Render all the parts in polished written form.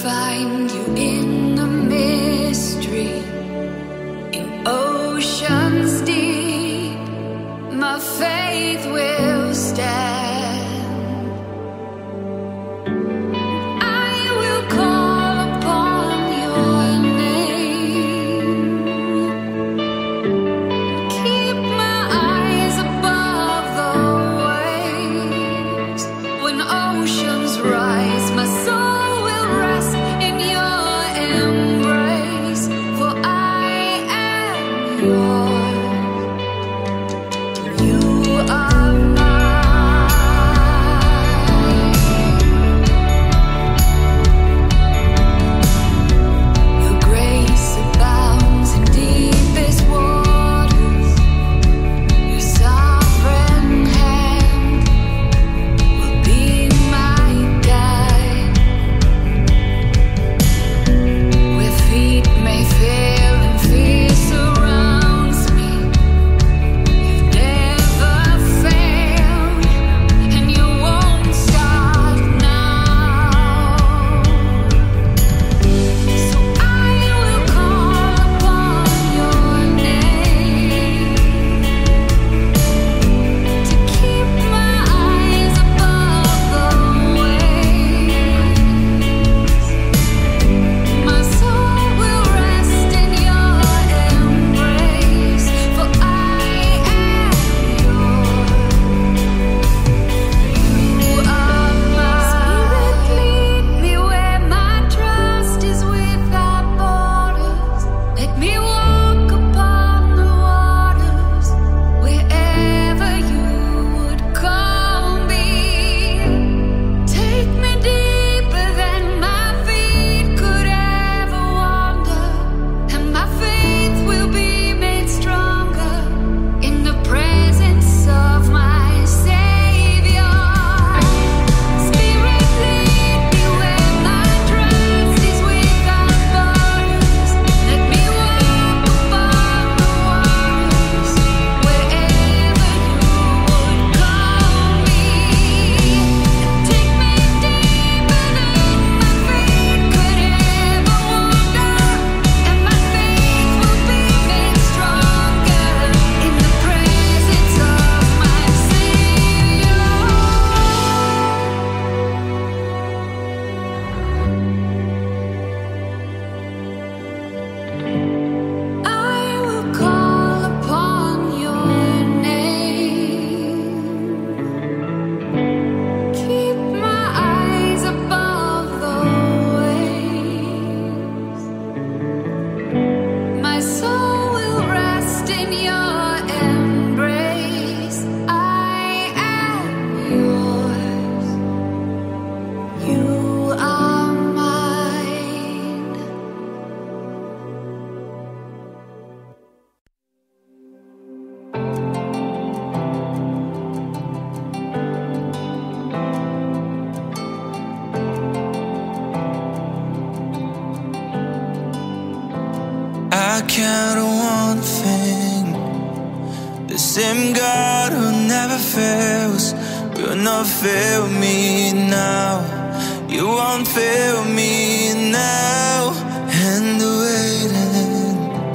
find you in the mystery, in oceans deep. My faith will stand. I count on one thing: the same God who never fails will not fail me now. You won't fail me now. And waiting,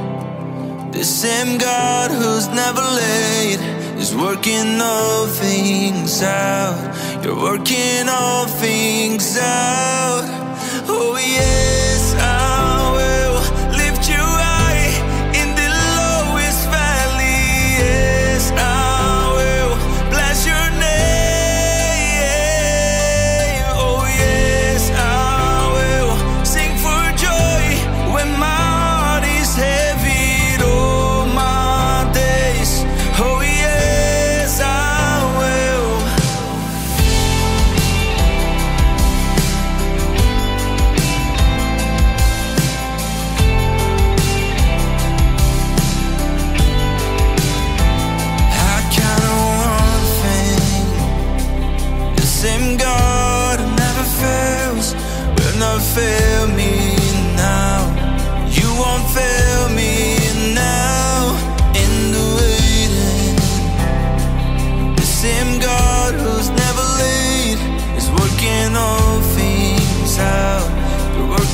the same God who's never late is working all things out. You're working all things out. Oh yes, I will lift you high in the lowest valley. Yes, I will bless your name. Oh yes, I will sing for joy when my heart is heavy all my days. Oh yes, I will. Same God who never fails will not fail me now. You won't fail me now. In the waiting, the same God who's never late is working all things out. You're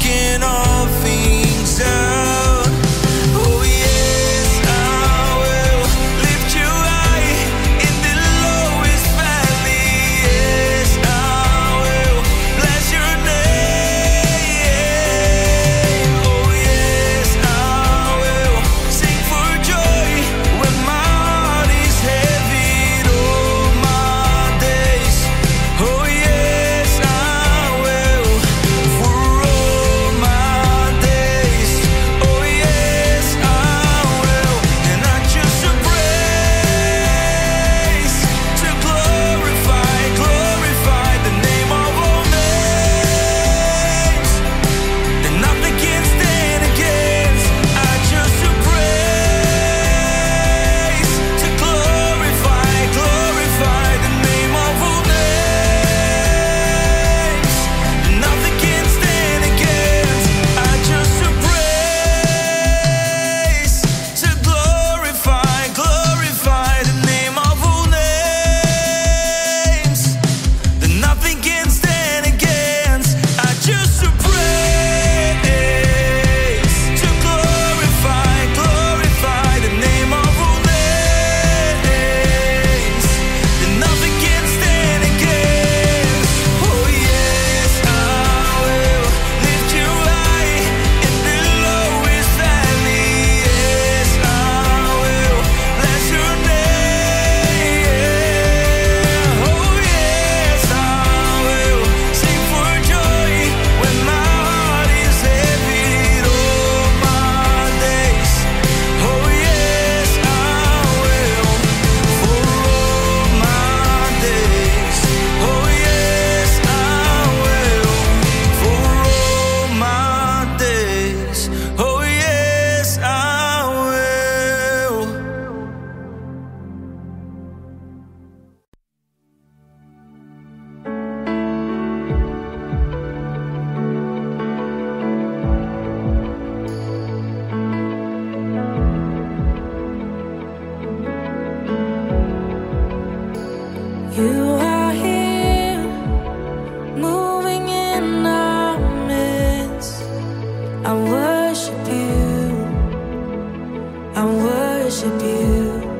worship you.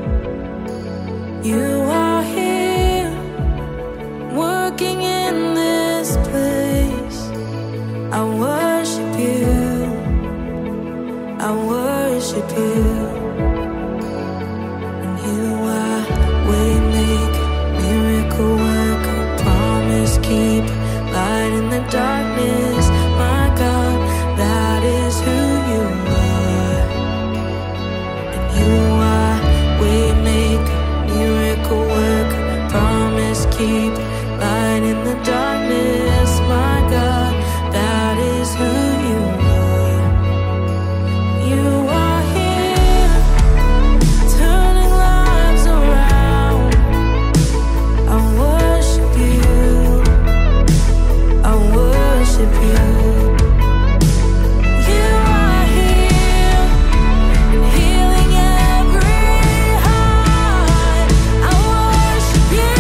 You are here, working in this place. I worship you. I worship you. And you are waymaker, miracle worker, promise keeper, light in the darkness. My God, that is who you are. And you are waymaker, miracle worker, promise keeper, light in the darkness. My God, that is who you are. You are here, turning lives around. I worship you. I worship you. You are here, healing every heart. I worship you.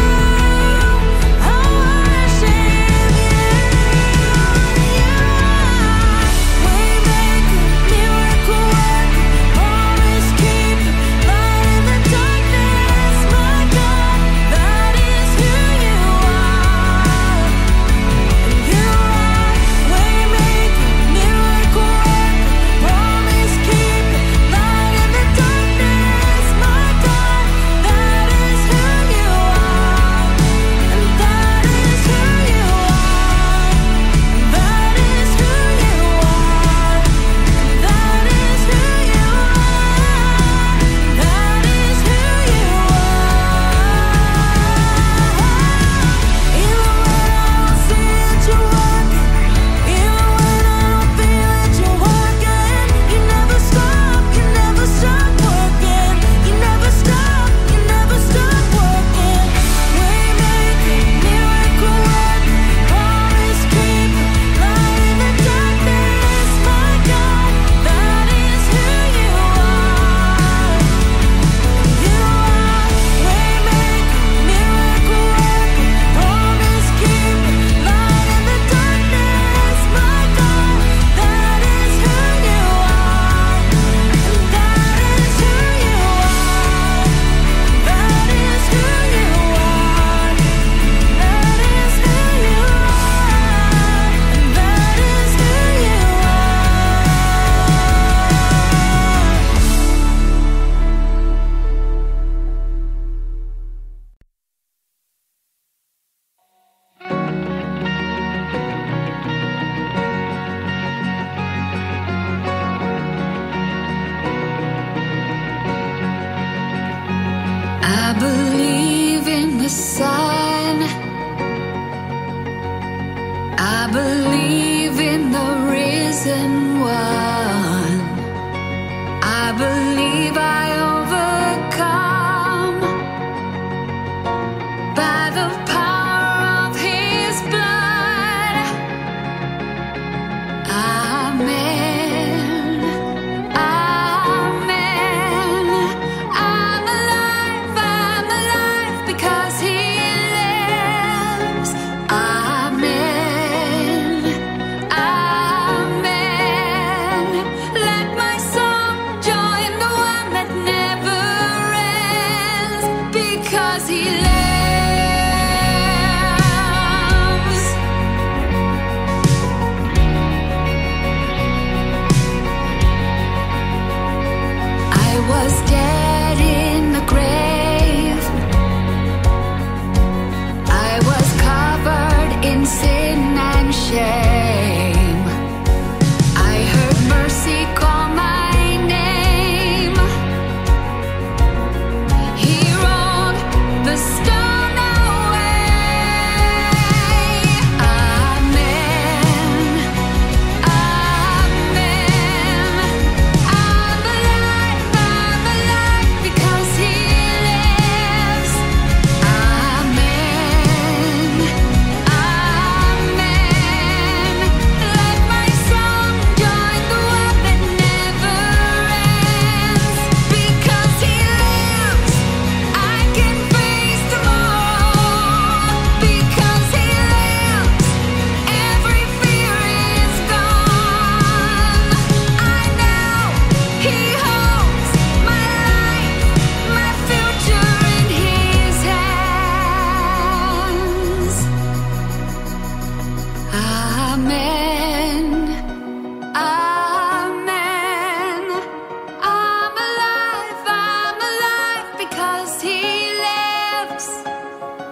I worship you. You are waymaker, miracle worker, promise keeper, light in the darkness. My God, that is who you are. You are waymaker, miracle worker, promise keeper, light in the darkness. My God, that is who you are, and that is who you are. That is who you are. That is who you are. That is who you are. Even when I don't see it, you're working. Even when I don't feel it, you're working. You never stop. You never stop working. You never stop. You never stop working. Waymaker, miracle worker, promise keeper, light in the darkness. My God, that is who you are. You are waymaker, miracle worker, promise keeper, light in the darkness. My God, that is who you are, and that is who you are. That is who you are. That is who you are, and that is who you I believe in the sun. I believe in the risen one. I believe I overcome by the power of his blood. Amen. Amen. I'm alive because he lives. Amen. Amen.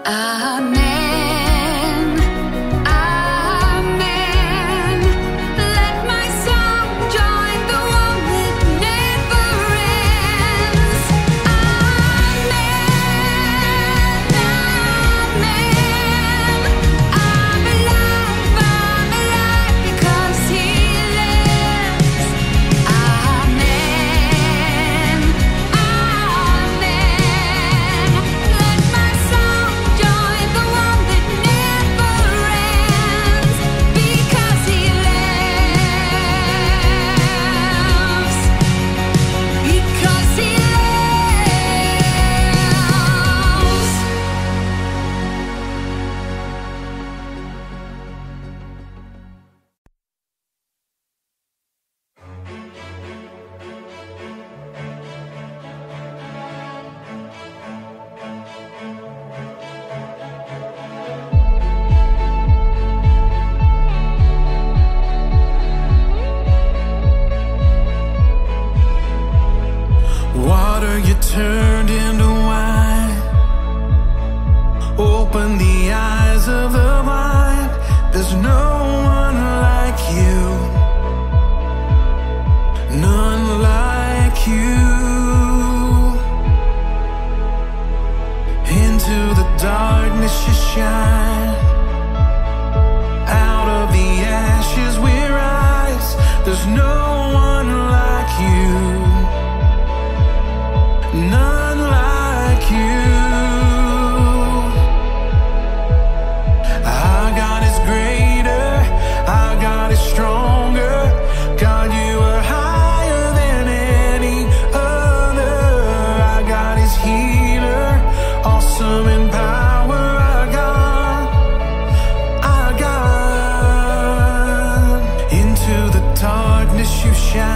Turned into wine. Open the eyes of the blind. There's no one like you, none like you. Into the darkness you shine. Out of the ashes we rise. There's no one like you, none like you. Our God is greater, our God is stronger. God, you are higher than any other. Our God is healer, awesome in power. Our God, our God. Into the darkness you shine.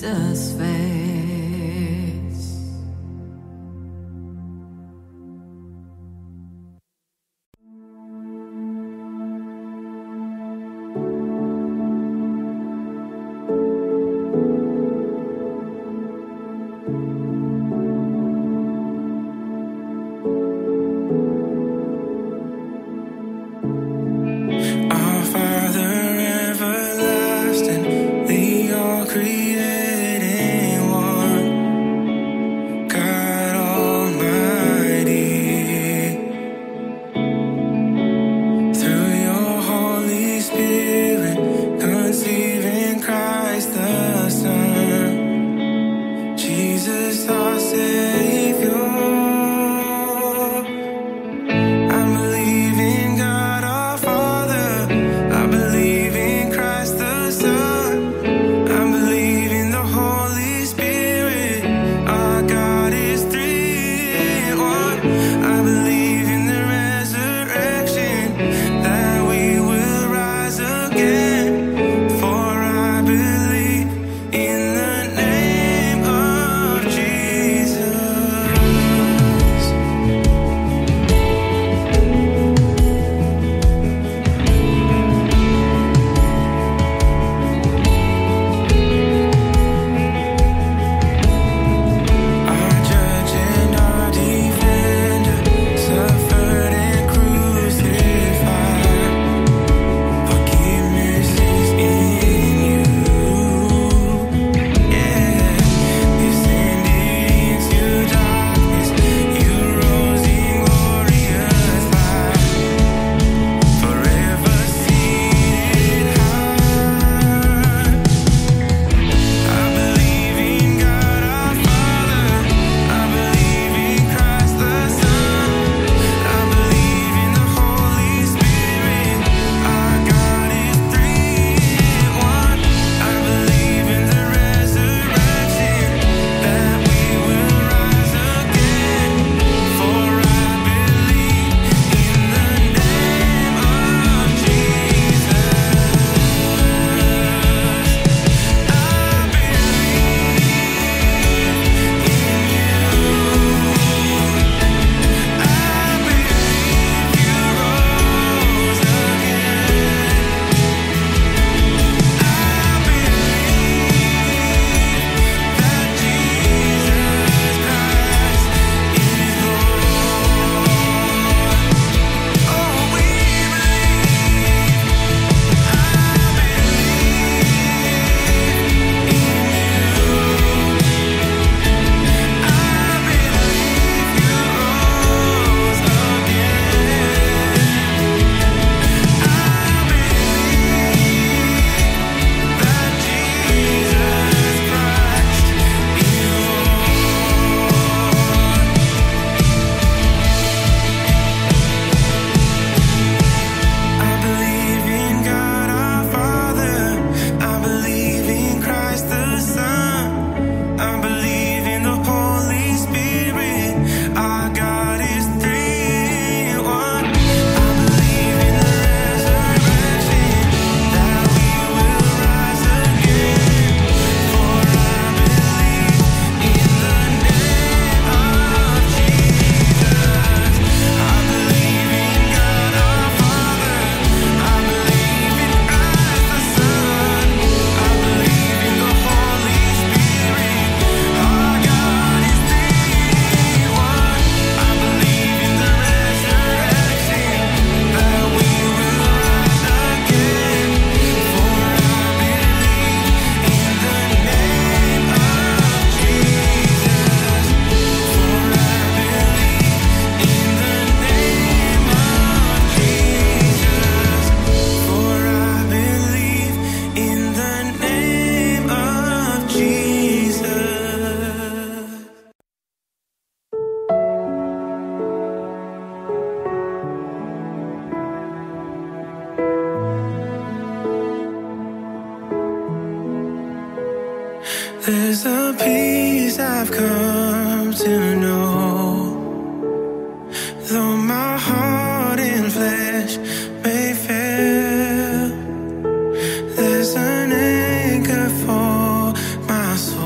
Jesus' face. Our Father everlasting, the all-creating one, God Almighty. Through your Holy Spirit, conceiving Christ the Son, Jesus our Savior. I believe in God our Father, I believe in Christ the Son, I believe in the Holy Spirit, our God is three in one. I believe in the resurrection, that we will rise again, for I believe in the name of Jesus. Our judge and our defender, suffered and crucified. Forgiveness is in you. Yeah, you descended into darkness, you rose in glorious light, forever seated high. I believe in God our Father, I believe in Christ the Son, I believe in the Holy Spirit, our God is three in one. I believe in the resurrection, that we will rise again, for I believe in the name of Jesus. I believe in God our Father, I believe in Christ the Son, I believe in the Holy Spirit, our God is three in one. I believe in the resurrection, that we will rise again, for I believe in the name of Jesus. I believe in God our Father, I believe in Christ the Son, I believe in the Holy Spirit, our God is three in one. I believe in the resurrection, that we will rise again, for I believe in the name of Jesus. For I believe in the name of Jesus. For I believe in the name of Jesus. There's a peace I've come to know, though my heart and flesh may fail. There's an anchor for my soul.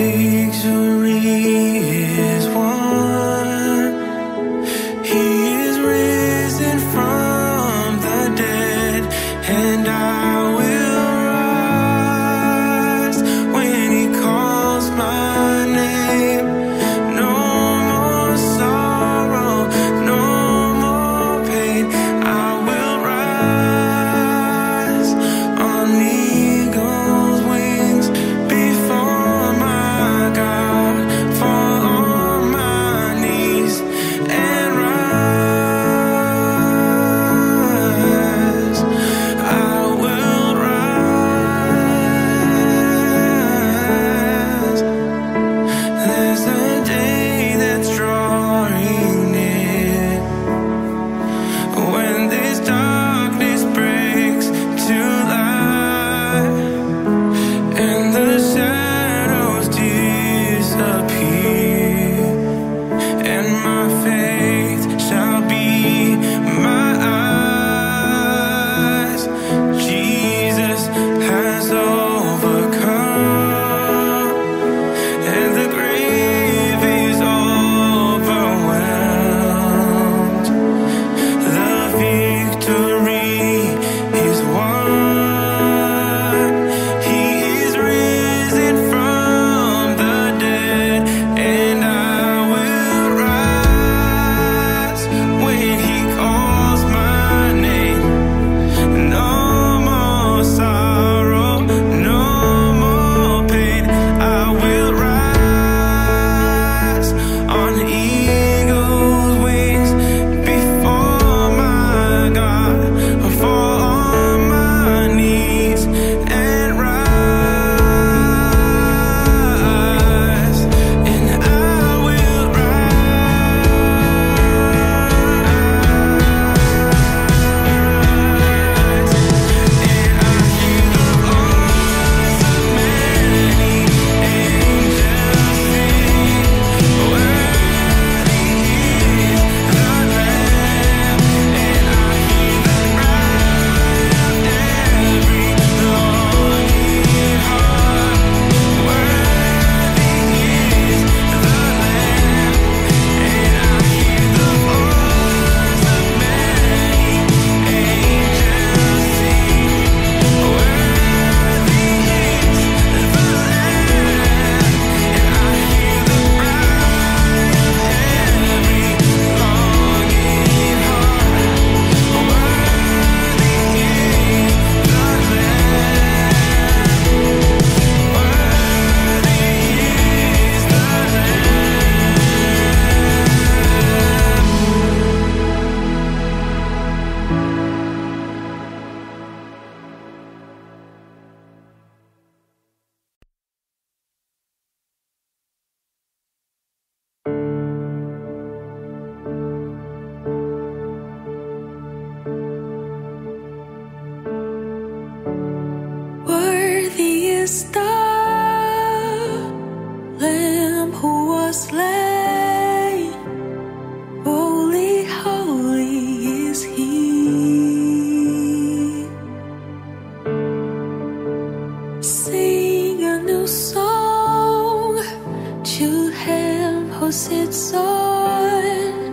sits on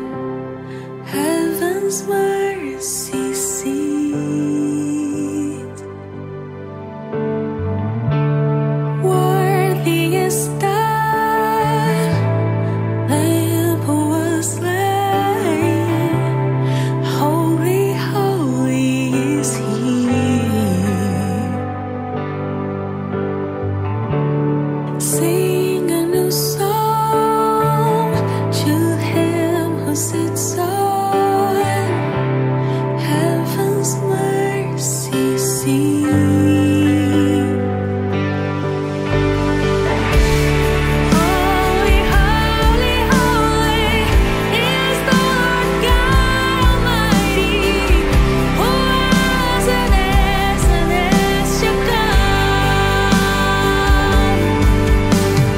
heaven's mercy seat. Worthy is the Lamb who was slain. Holy, holy is He. Sing a new song to Him who sits on heaven's mercy seat. Holy, holy, holy is the Lord God Almighty, who was and is to come.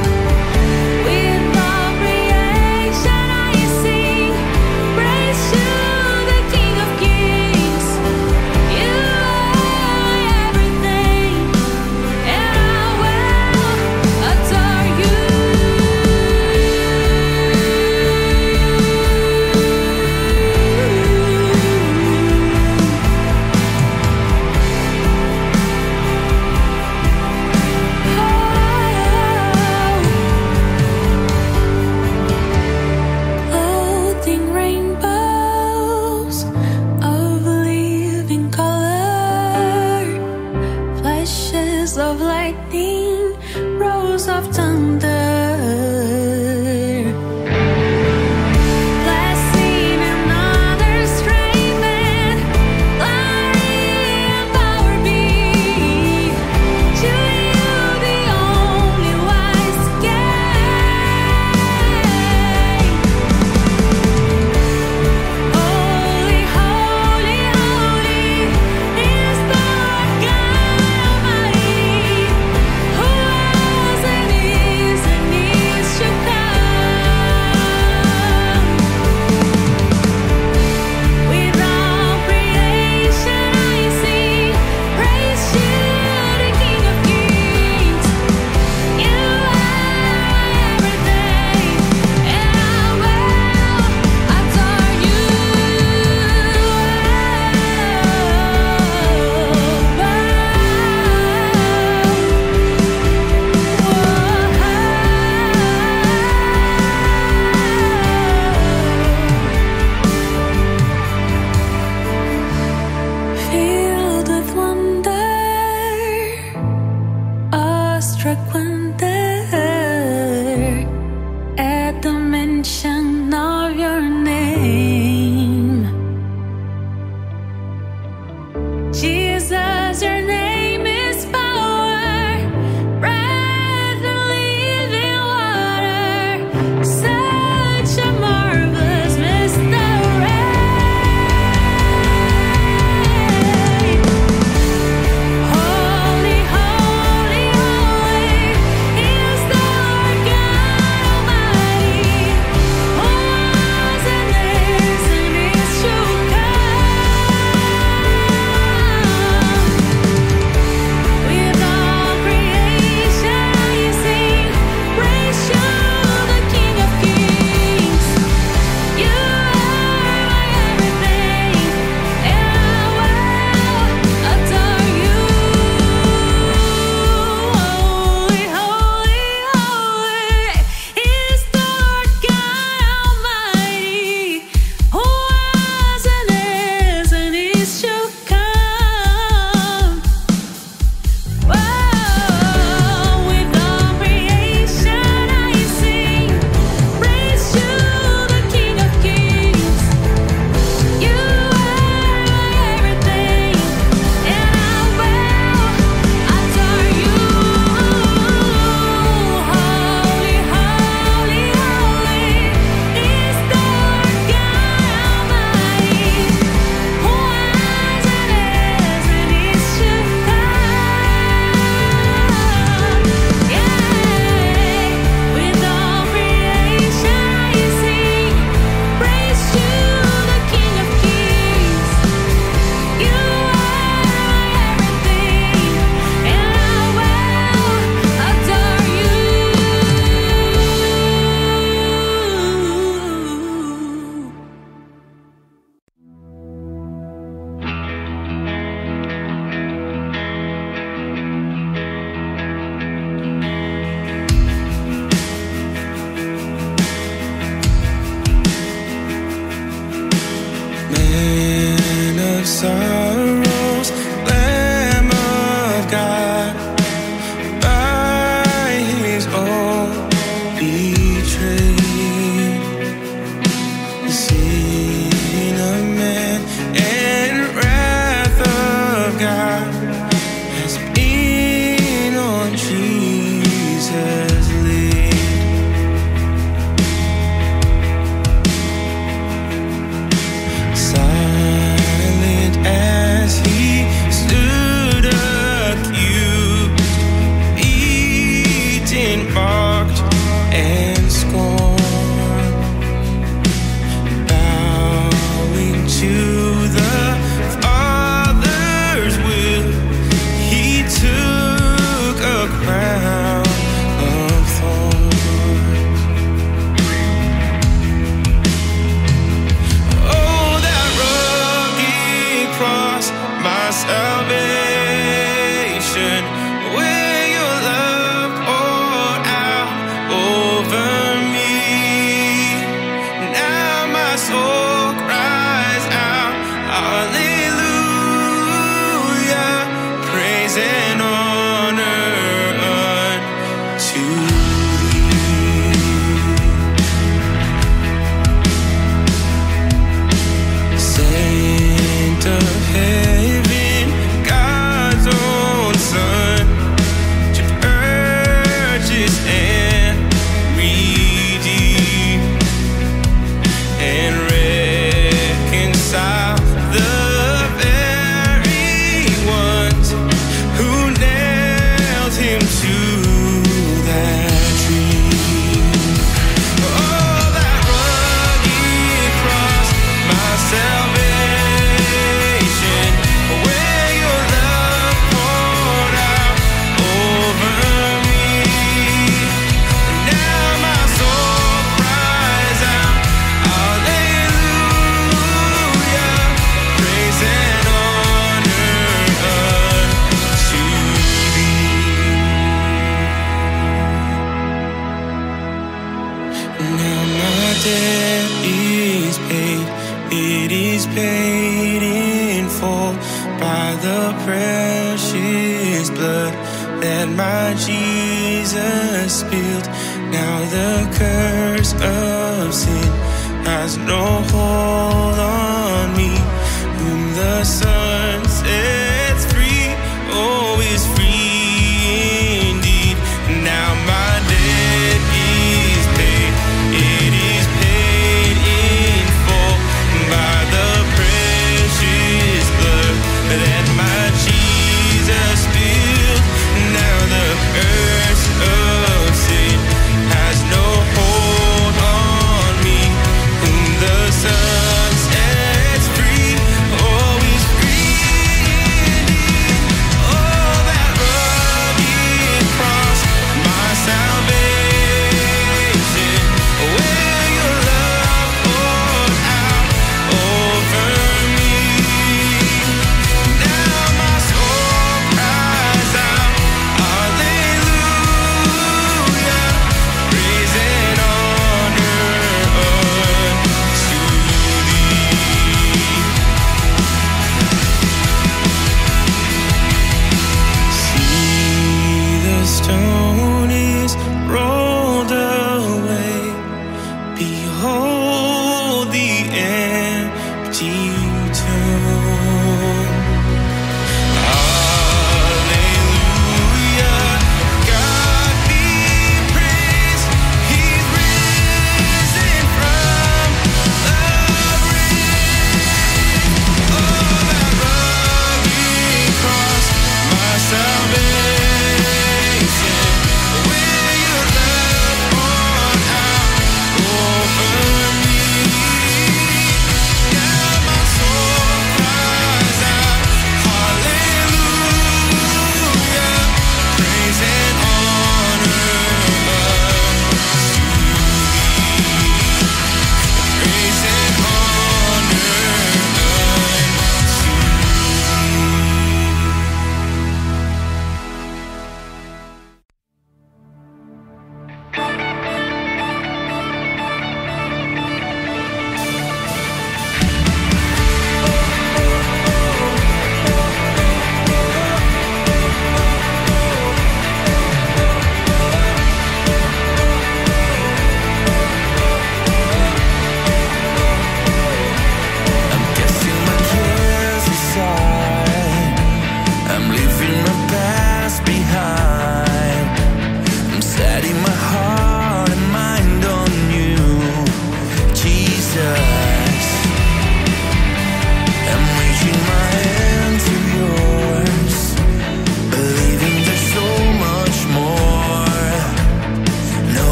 debt is paid. It is paid in full by the precious blood that my Jesus spilled. Now the curse of sin has no hold on me. Whom the Son sets free, oh, is free indeed. Now my debt is paid. It is paid in full by the precious blood that my Jesus spilled. Now the curse of sin has no hold on me. Whom the Son sets free, oh, is free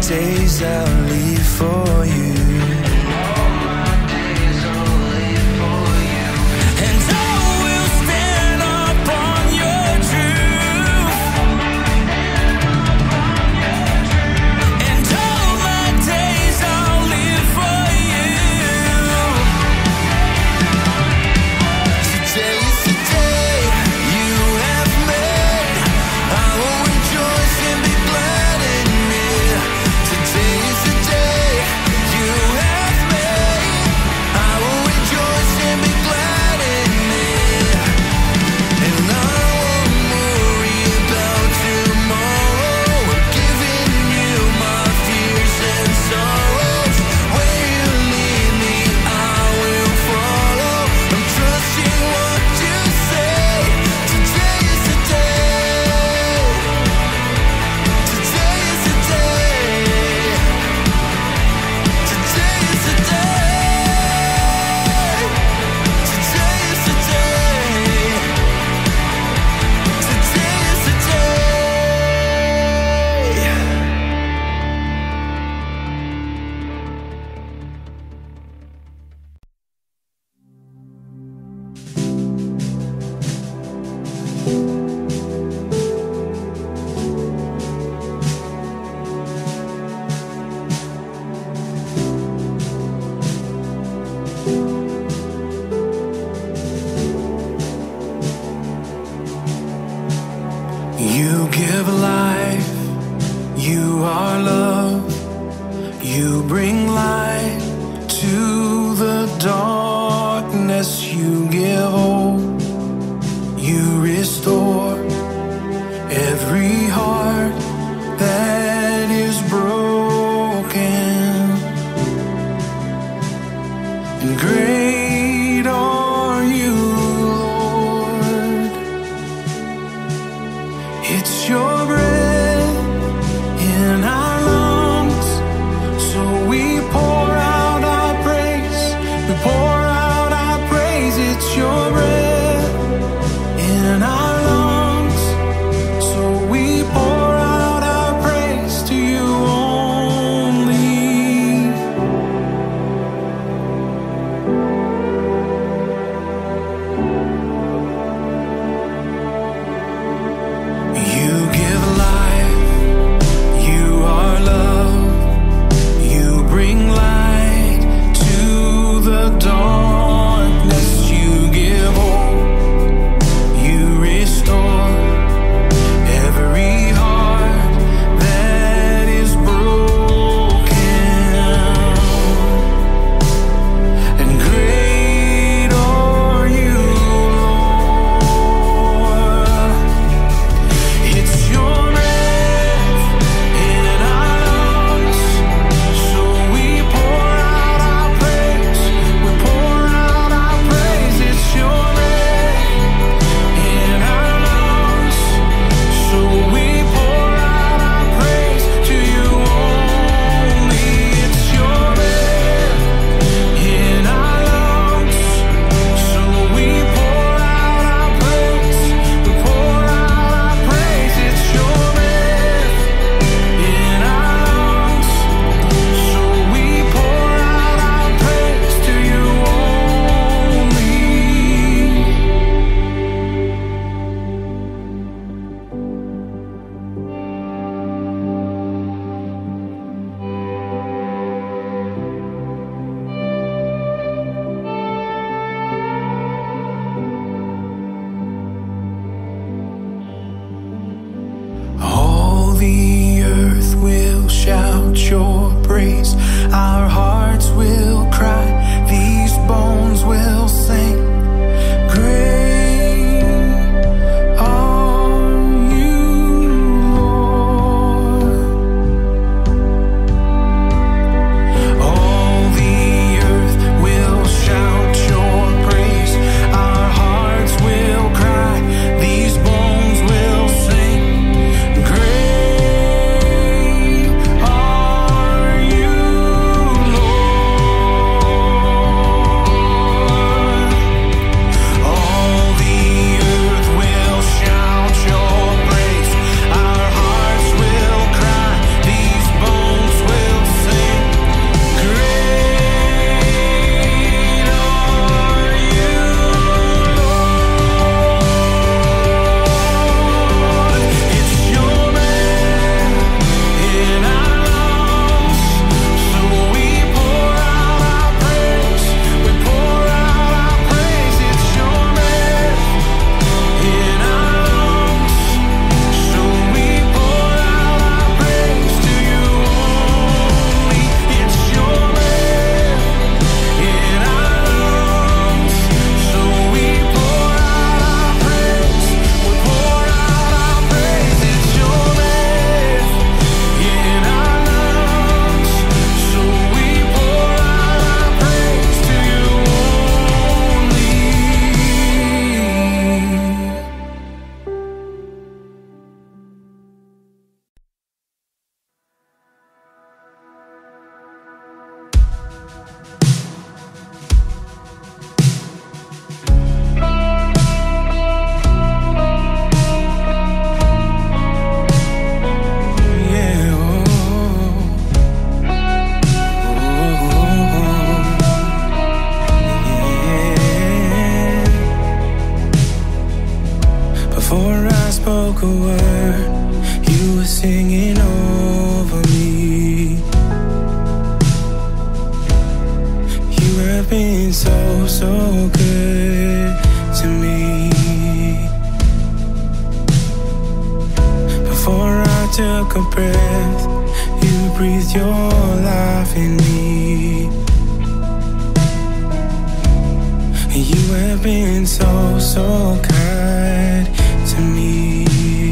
days I'll live for you. And I will stand upon your truth. And all my days I'll live for you. Today is the day you have made. I will rejoice and be glad in it. Today is the day you have made. I will rejoice and be glad in it. And I won't worry about tomorrow. I'm giving you my fears and sorrows. Where you lead me, I will follow. I'm trusting what you say. Today is the day. Today is the day. Today is the day. Today is the day. Today is the You give life, you are love, you bring light to the darkness, you give hope, you restore every heart that is broken. And great are you, Lord. It's your breath in our lungs, so we pour out our praise. We pour out our praise. It's your breath spoke a word, you were singing over me. You have been so, so good to me. Before I took a breath, you breathed your life in me. You have been so, so kind to me.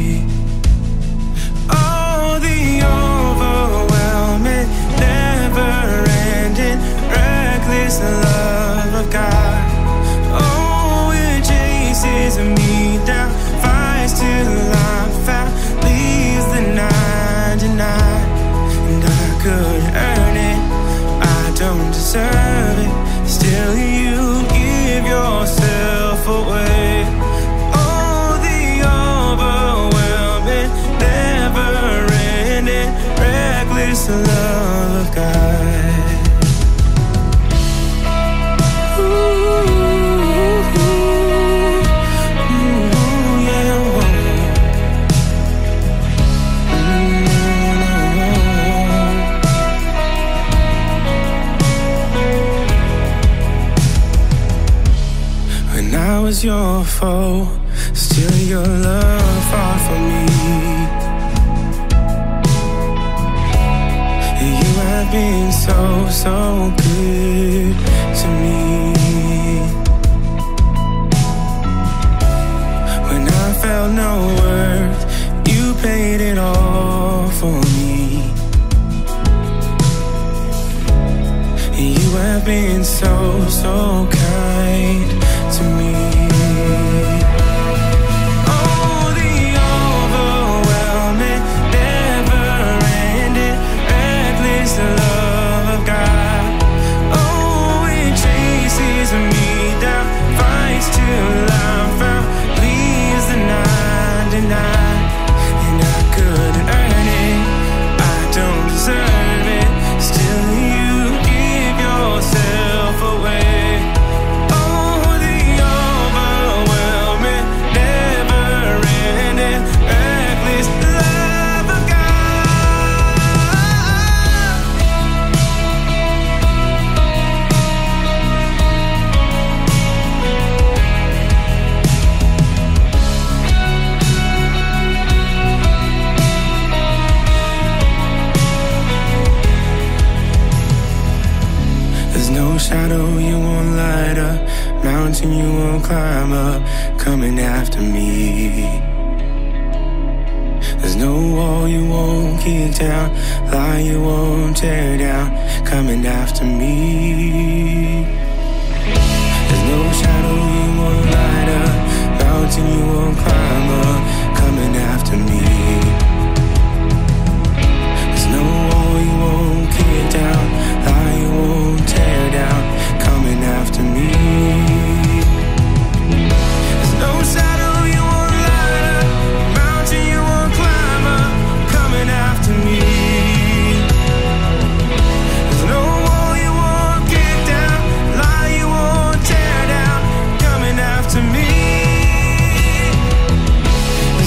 Oh, the overwhelming, never-ending, reckless love of God. Oh, it chases me down, fights till I'm found, leaves the 99, and I could earn it. I don't deserve it, still you give yourself away. Oh, the overwhelming, never-ending, reckless love of God. I was your foe, still your love fought for me. You have been so, so good to me. When I felt no worth, you paid it all for me. You have been so, so kind to me. Oh, the overwhelming, never-ending, reckless love of God. Oh, it chases me down, fights till I'm found, leaves the 99, and I couldn't earn it. I don't deserve it, still you give yourself away. Shadow you won't light up, mountain you won't climb up, coming after me. There's no wall you won't kick down, lie you won't tear down, coming after me. There's no shadow you won't light up, mountain you won't climb up, coming after me. There's no wall you won't kick down, lie you won't tear down, coming after me. There's no shadow you won't light up, mountain you won't climb up, coming after me. There's no wall you won't kick down, lie you won't tear down, coming after me.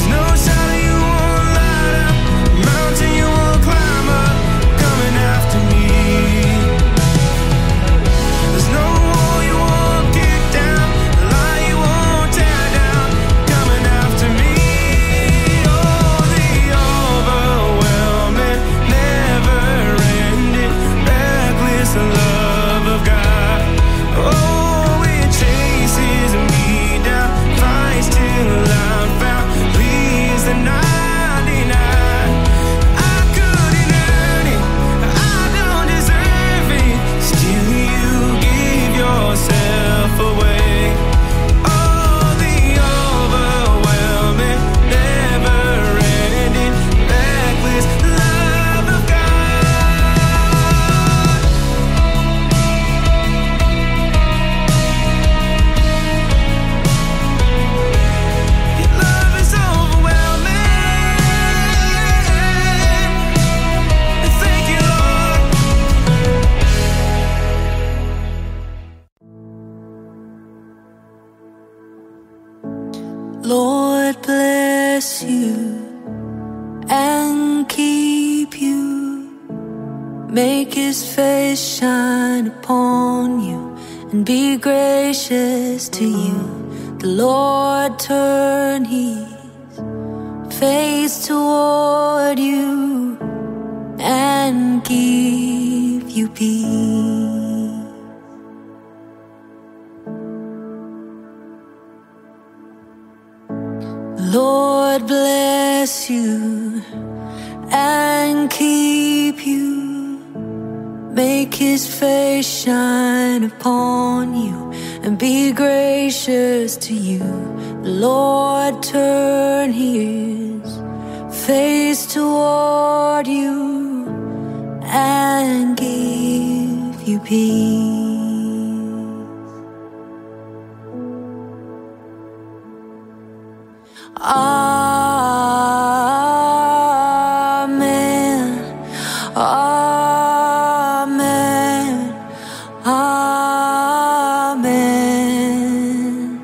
make his face shine upon you and be gracious to you. The Lord turn his face toward you and give you peace. The Lord bless you and keep you, make his face shine upon you and be gracious to you. The Lord turn his face toward you and give you peace. Amen. Amen. Amen.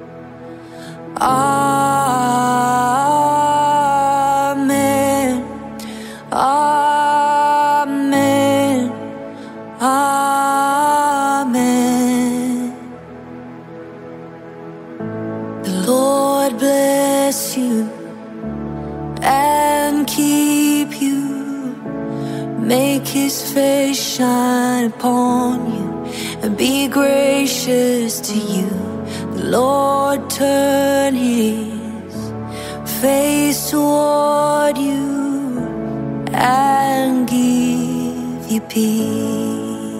Amen. Amen. Amen. The Lord bless you and keep you, make his face shine upon you and be gracious to you. The Lord turn his face toward you and give you peace.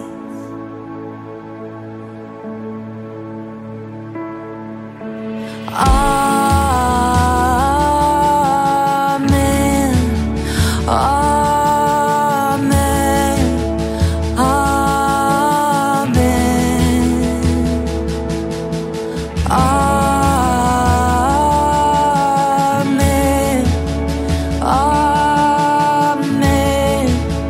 Amen. Amen. Amen. Amen. Amen.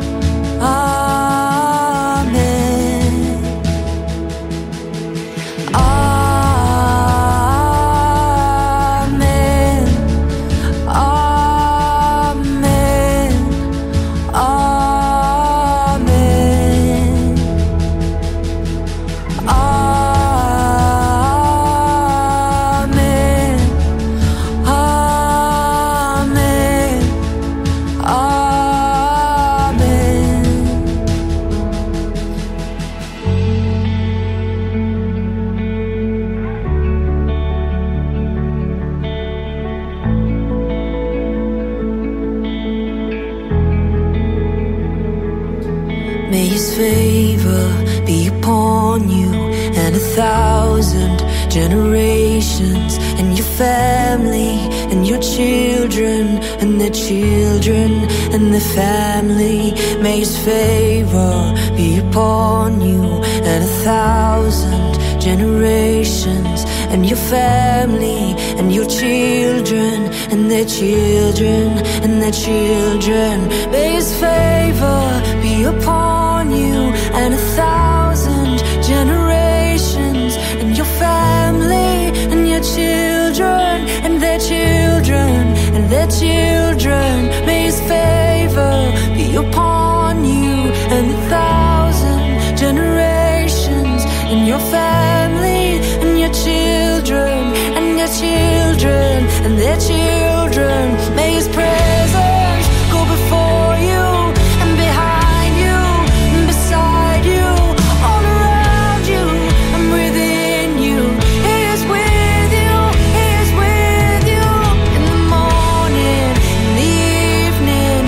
May his favor be upon you and 1,000 generations, and your family and your children and their children and their family. May his favor be upon you and 1,000 generations, and your family and your children and their children and their children. May his favor be upon you and 1,000 generations, and your family and your children and their children and their children. May his favor be upon you and 1,000 generations, and your family and your children and their children and their children. May his presence go before you and behind you and beside you, all around you and within you. He is with you, he is with you in the morning, in the evening,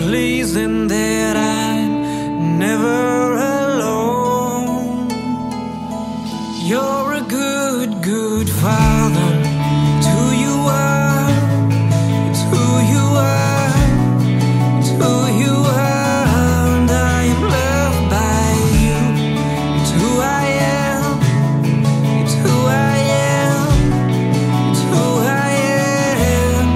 pleasing that I'm never alone. You're a good, good Father. It's who you are. It's who you are. It's who you are. And I am loved by you. It's who I am. It's who I am. It's who I am.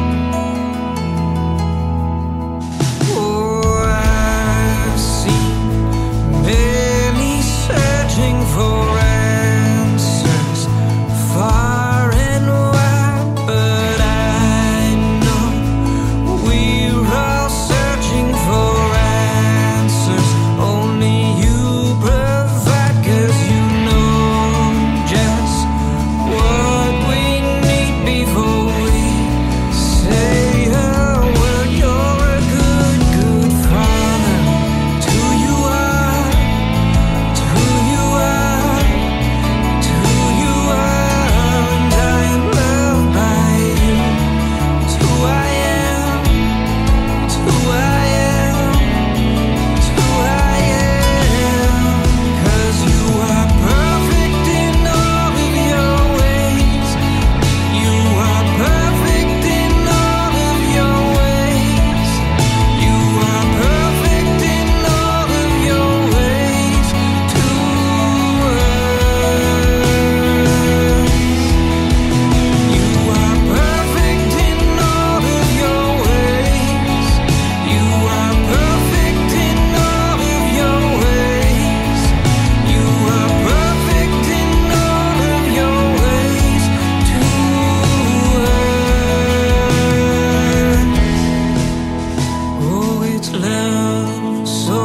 Oh, I've seen many searching for answers far and wide, but I know we're all searching for answers. Only you provide, 'cause you know just what we need before we say a word. You're a good, good Father. It's who you are. It's who you are. It's who you are. And I am loved by you. It's who I am. It's who I am. It's who I am. 'Cause you are perfect in all of your ways. You are perfect in all of your ways. You are perfect in all of your ways to us. You are perfect in all of your ways. You are perfect in all of your ways. You are perfect in all of your ways to us. Oh, it's love so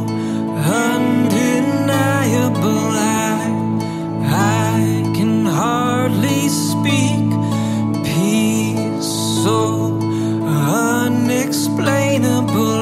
undeniable. I can hardly speak. Peace so unexplainable.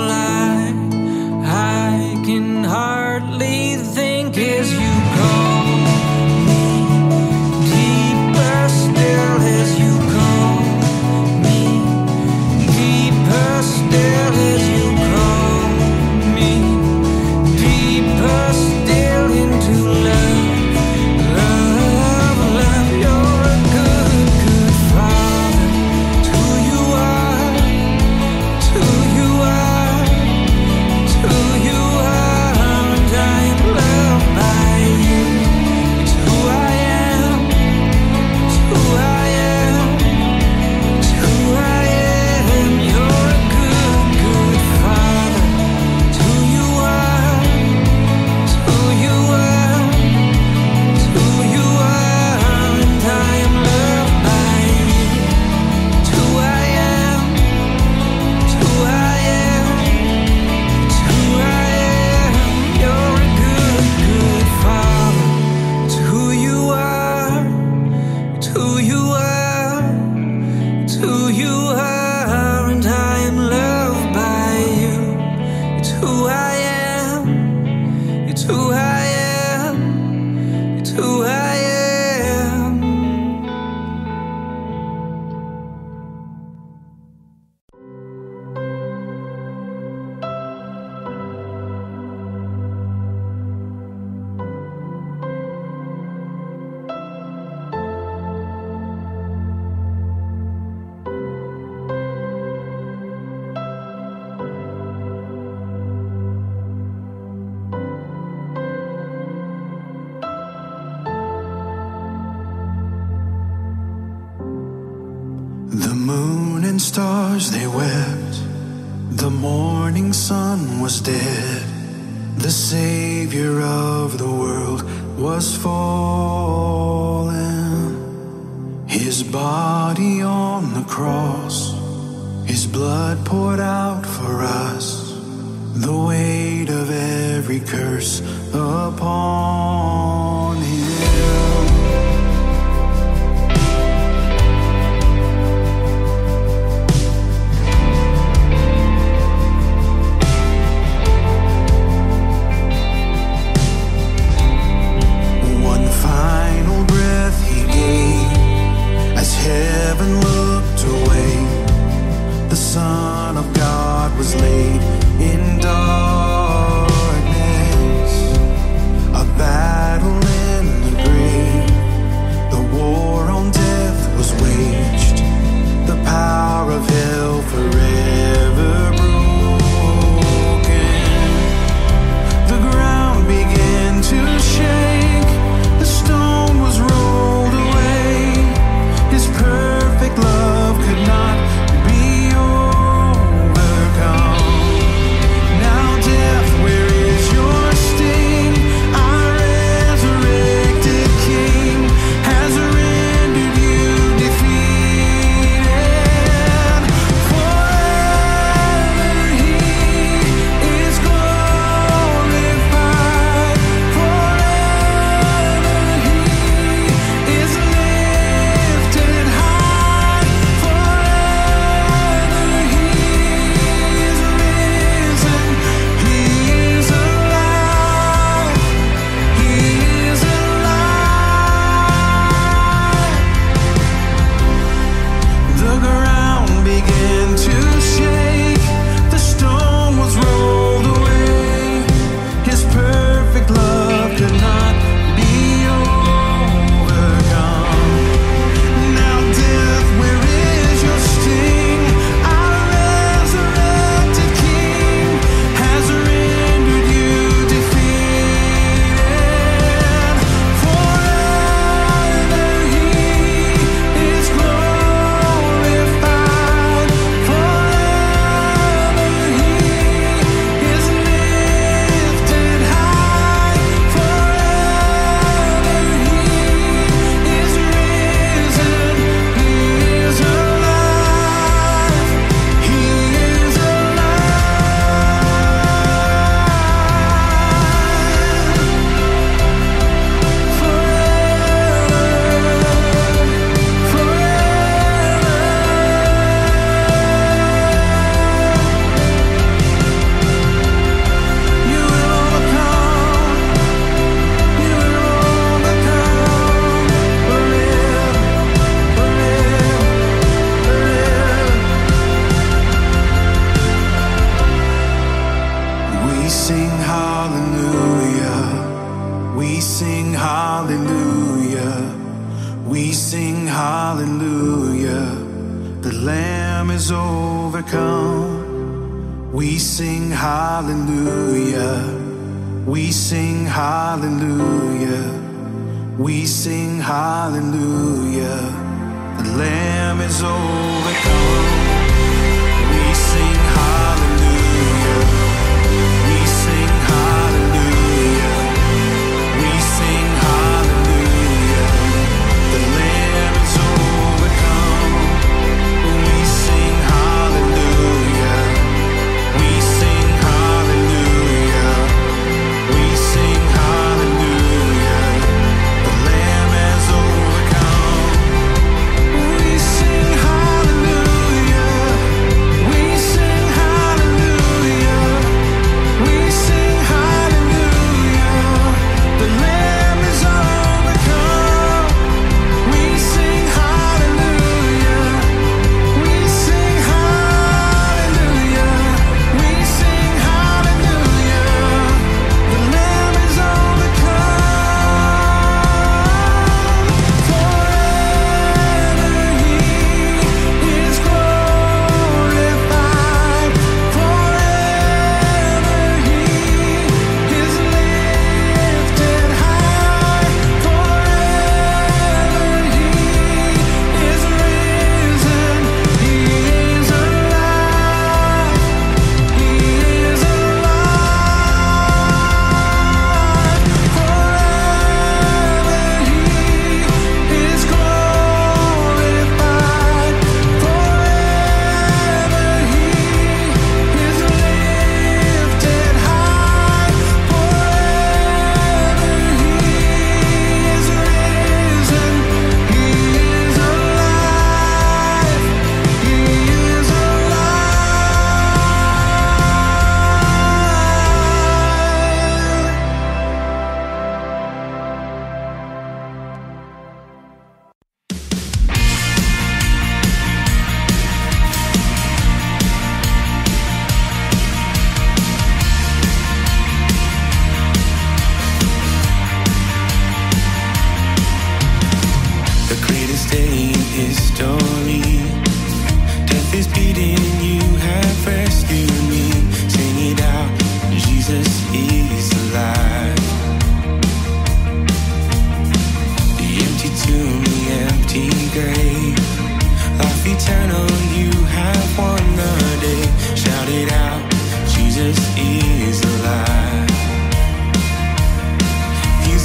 I can hardly think as you call me deeper still, as you call me deeper still, as you call me deeper still into love, love, love. You're a good, good Father. It's who you are. It's who you are. It's who you are. And I am loved by you. It's who I am. It's who I am. It's who I am. You're a good, good Father. It's who you are. It's who you are. It's who you are. And I am loved by you. It's who I am. It's who I am. It's who I am. You're a good, good Father. It's who you are. It's who you are. It's who you are. And I am loved by you. It's who I am. It's who I am. It's who I am. The moon and stars, they wept. The morning sun was dead. The Savior of the world was fallen. His body on the cross, His blood poured out for us. The weight of every curse upon Him. One final breath He gave as heaven looked away. The Son of God was laid in darkness. A battle in the grave, the war on death was waged. The power of hell forever broken. The ground began to shake, the stone was rolled away. His perfect love could not be overcome. Now death, where is your sting? Our resurrected King has rendered you defeated. Forever He is glorified. Forever He is lifted high. Forever He is risen. He is alive. He is alive. The ground began to shake, the stone was rolled away. His perfect love could not be overcome. Now death, where is your sting? Our resurrected King has rendered you defeated. Forever He is glorified. Forever He is lifted high. Forever He is risen. He is alive. He is We sing hallelujah, we sing hallelujah, we sing hallelujah. The Lamb is overcome. We sing hallelujah, we sing hallelujah, we sing hallelujah. The Lamb is overcome. We sing hallelujah. We sing hallelujah. We sing hallelujah. The Lamb is overcome. We sing hallelujah. We sing hallelujah. We sing hallelujah. The Lamb has overcome. We sing hallelujah. bleeding, you have rescued me. Sing it out, Jesus is alive. The empty tomb, the empty grave, life eternal, you have won the day. Shout it out, Jesus is alive. He's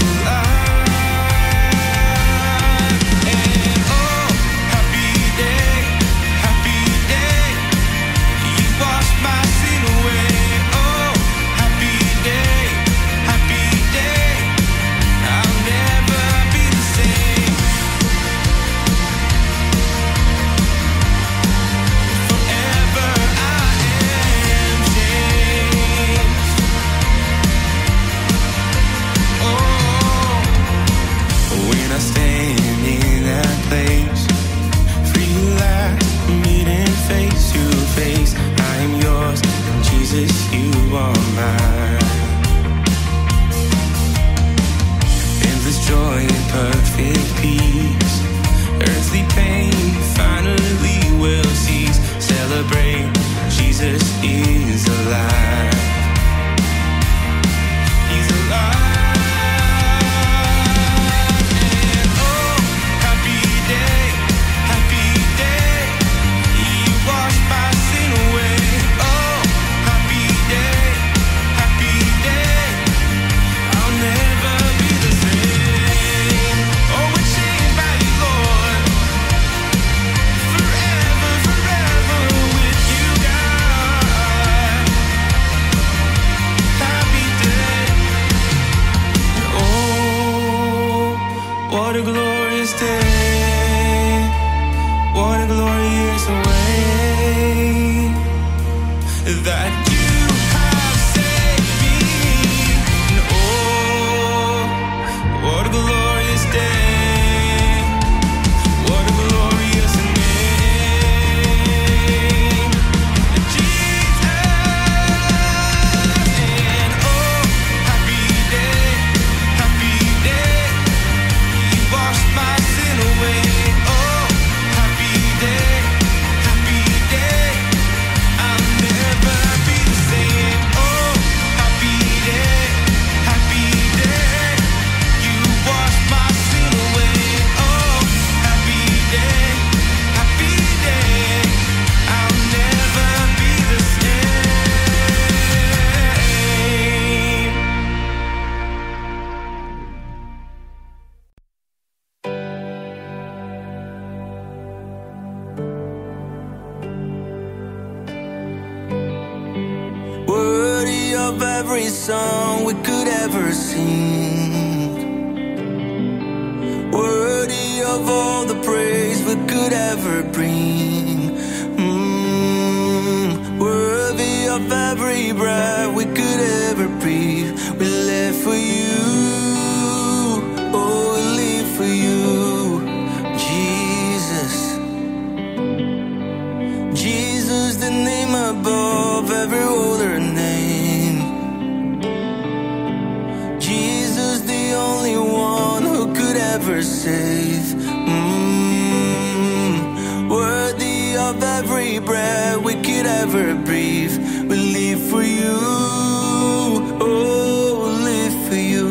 alive. And oh, happy day, you washed my sin away. Oh, happy day, I'll never be the same. Forever I am changed. Oh, when I stand in that place, free last, meeting face to face. I am yours, Jesus, you are mine. Endless joy and perfect peace, earthly pain finally will cease. Celebrate, Jesus is alive. He's alive. And oh, happy day, you washed my sin away. Oh, happy day, I'll never be the same. Oh, we're changed by you, Lord. Forever with you, God. Happy day. Oh, what a glorious day. What a glorious way that you have saved me. And oh, what a glorious day. What a glorious name. Jesus. And oh, happy day, you washed my sin away. Oh, happy day, I'll never be the same. Oh, happy day, you washed my sin away. Oh, happy day, I'll never be the same. Worthy of every song we could ever sing, worthy of all the praise we could ever bring. Worthy of every breath we could ever breathe. We live for you. Oh, we live for you, Jesus. Jesus, the name above every other name. Jesus, the only one who could ever save. Worthy of every breath we could ever breathe. We live for you. Oh, we live for you.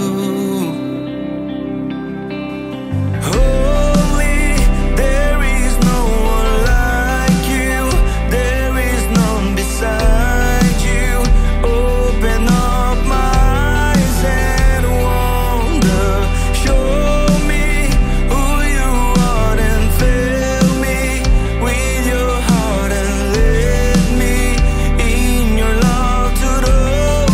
Holy, there is no one like you. There is none beside you. Open up my eyes and wonder. Show me who you are and fill me with your heart and let me in your love to the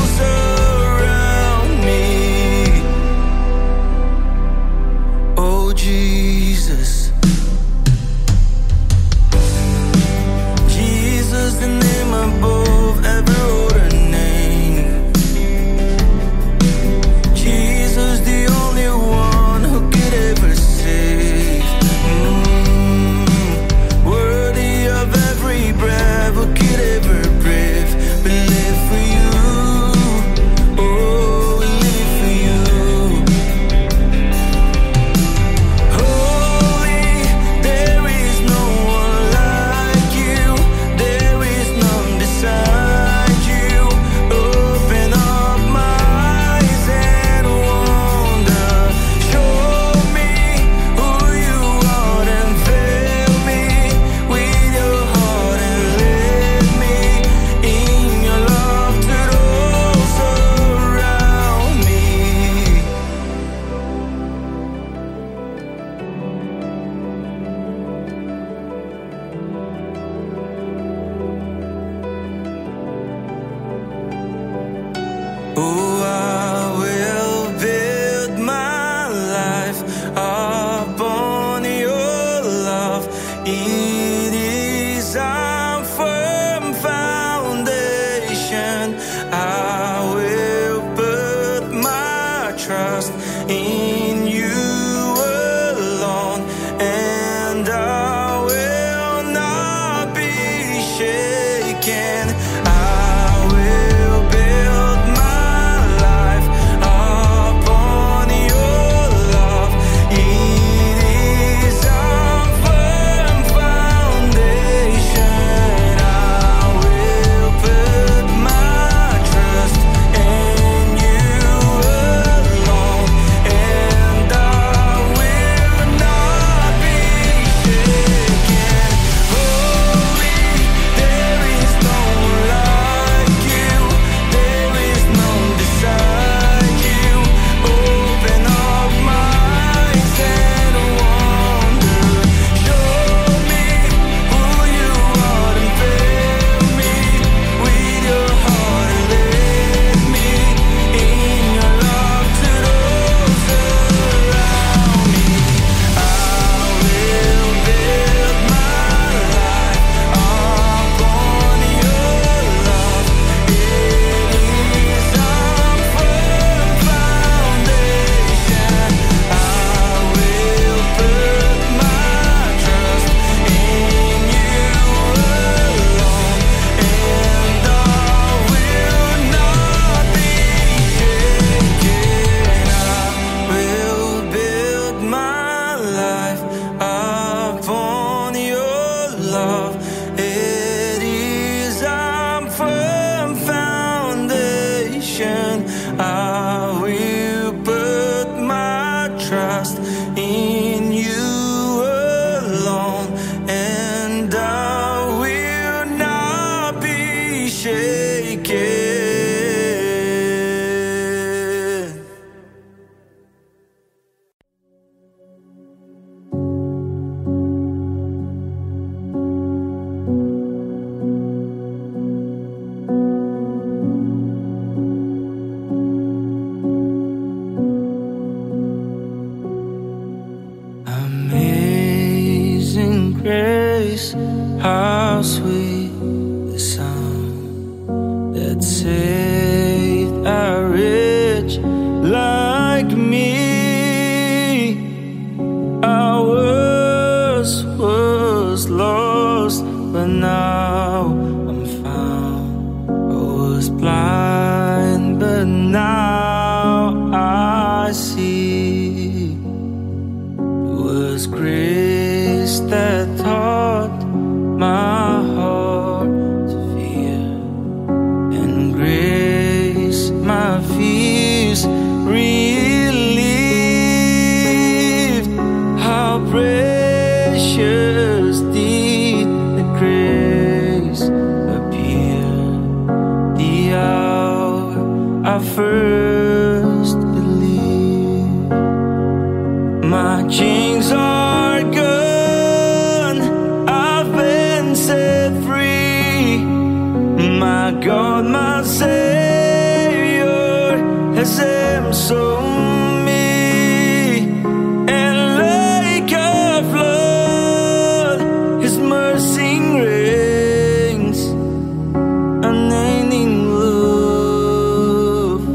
first believed. My chains are gone, I've been set free. My God, my Savior has ransomed me. And like a flood, His mercy reigns, unending love,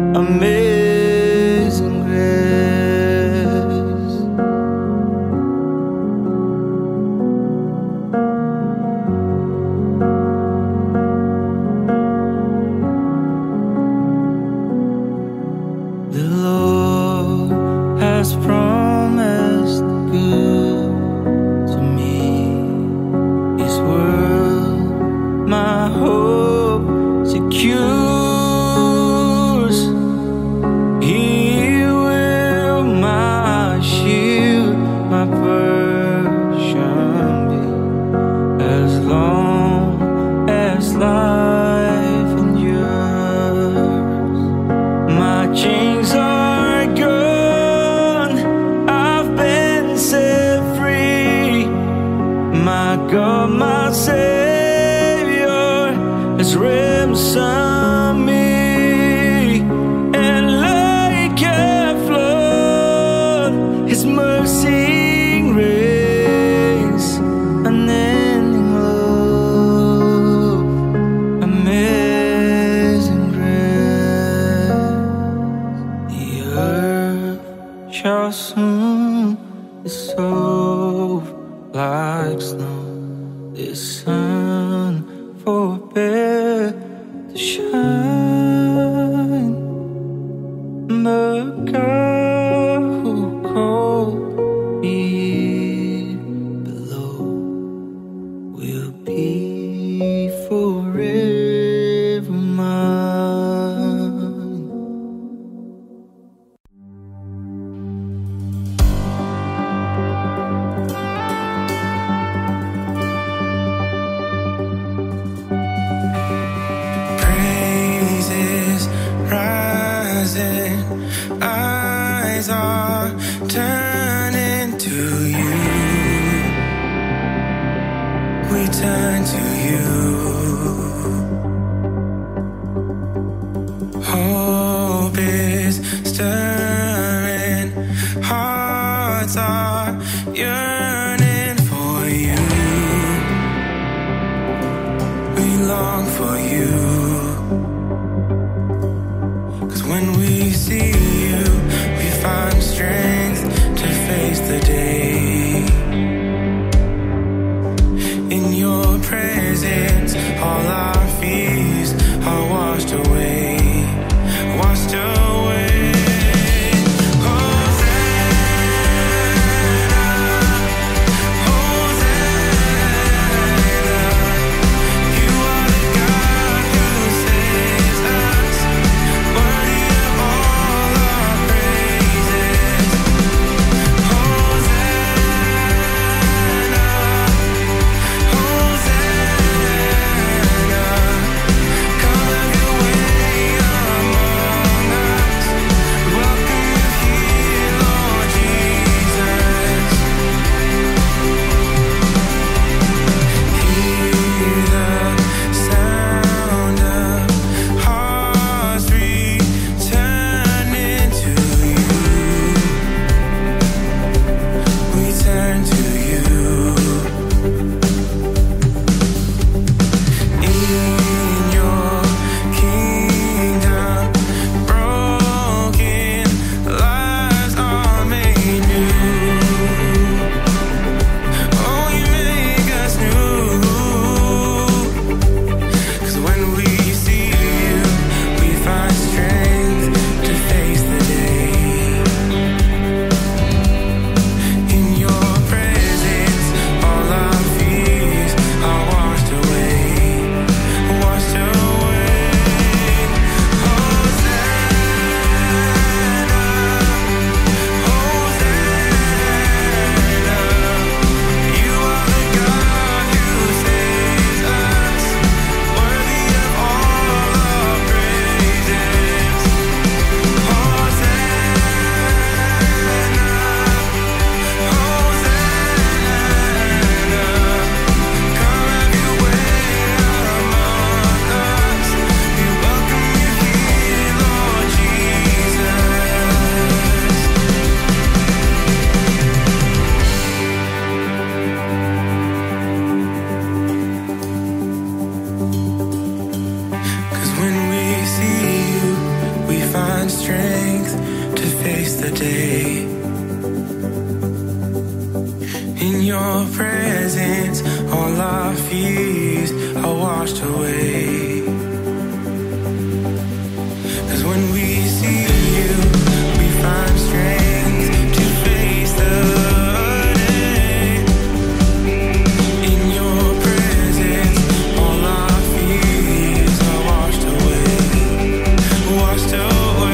amazing grace. The Lord has promised good to me. His word my hope secures. He will my shield, my portion be, as long as life endures. My chains are gone, I've been set free. My God, my Savior has ransomed me. And like a flood, His mercy reigns, unending love, amazing grace. The earth shall soon dissolve like snow. The sun forbear to shine, but God who called me below will be forever mine. Praises rising, eyes are turning to you. We turn to you. Hope is stirring, hearts are yearning for you. We long for you. 'Cause when we see you, we find strength to face the day. In your presence, all our fears are washed away, washed away. Hosanna, Hosanna, you are the God who saves. face the day. In your presence, all our fears are washed away. 'Cause when we see you, we find strength to face the day. In your presence, all our fears are washed away. Washed away.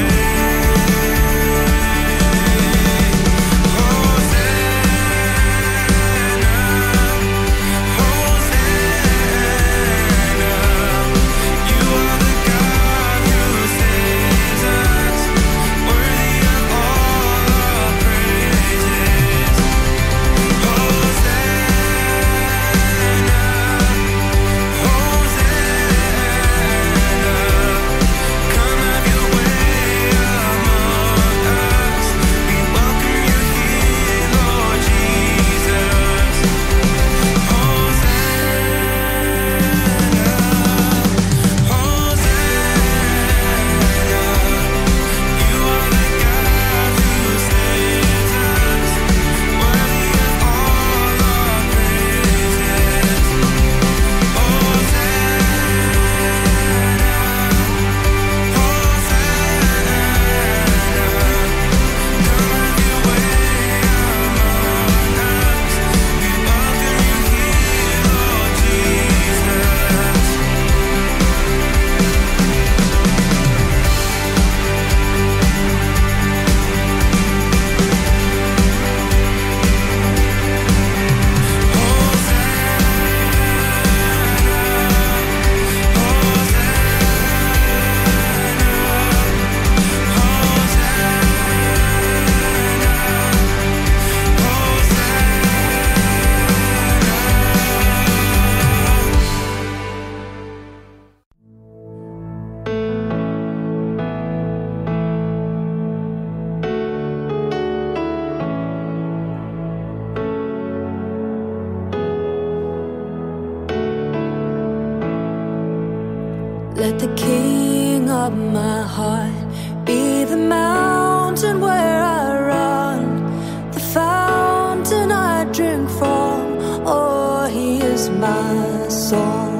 Let the king of my heart be the mountain where I run, the fountain I drink from. Oh, he is my song.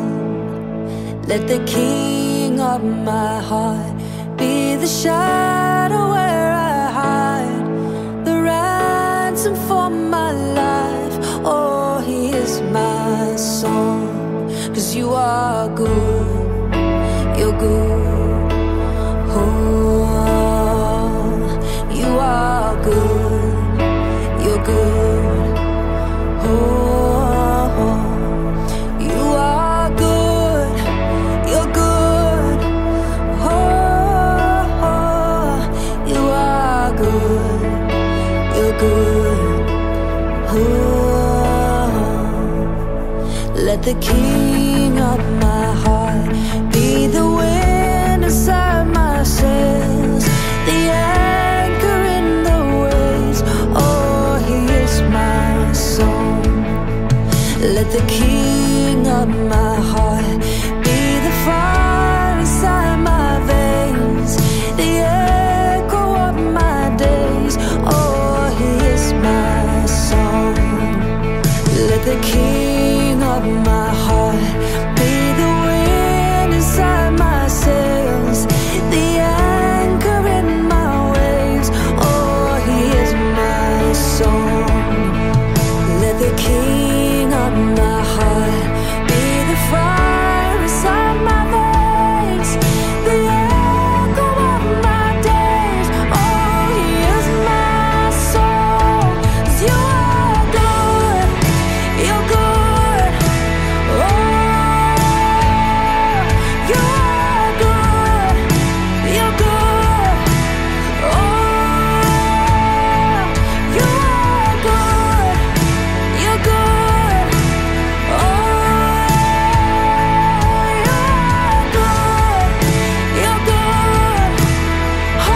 Let the king of my heart be the shadow where I hide, the ransom for my life. Oh, he is my song. 'Cause you are good. You're good, oh, you are good, you're good, oh, you are good, you're good, oh, you are good, you're good, oh. Let the king of my heart be the wind inside my sails, the anchor in the waves. Oh, he is my song. Let the king of my heart be the fire inside my veins, the echo of my days. Oh, he is my song. Let the king of my heart be the wind inside my sails, the anchor in my waves. Oh, he is my song. Let the king of my heart be the fire inside my veins, the echo of my days. Oh, he is my song. 'Cause you are good, you're good, oh, you are good, you're good, oh, you are good, you're good, oh, you are good, you're good, oh,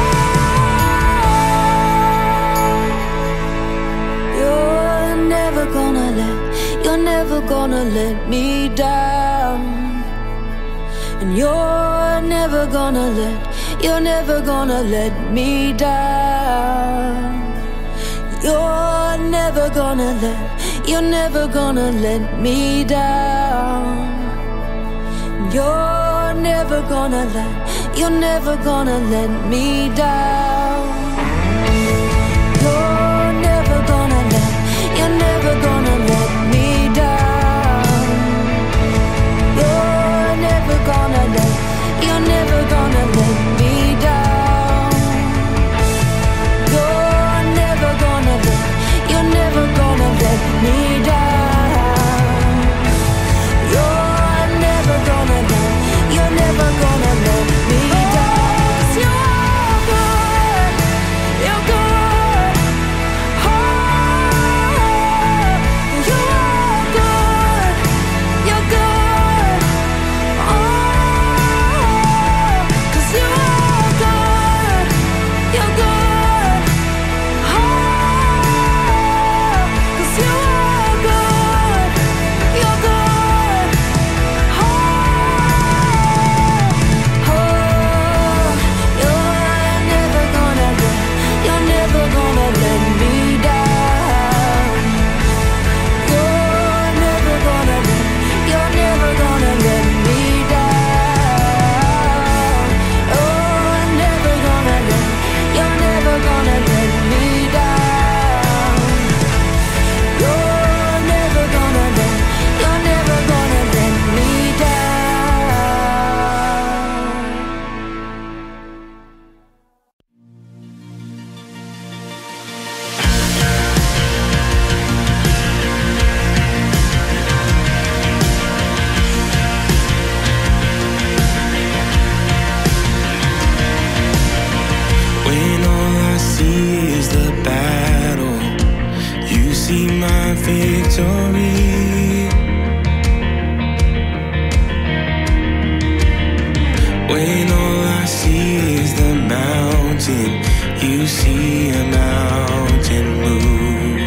you're never gonna let me down. And you're never gonna let me down. You're never gonna let me down. You're never gonna let me down. You're never gonna let me down. You're never gonna let me down. You're never gonna let me down. You're never gonna let me down. 'Cause you're good, you're good. Oh, you're good, you're good. Oh, 'cause you're good, you're good. Oh, 'cause you're good, you're good. Oh, you're never gonna let me down. You're never gonna let me down. You're never gonna let me down. You're never gonna let me When all I see is the battle, you see my victory. When all I see is the mountain, you see a mountain move.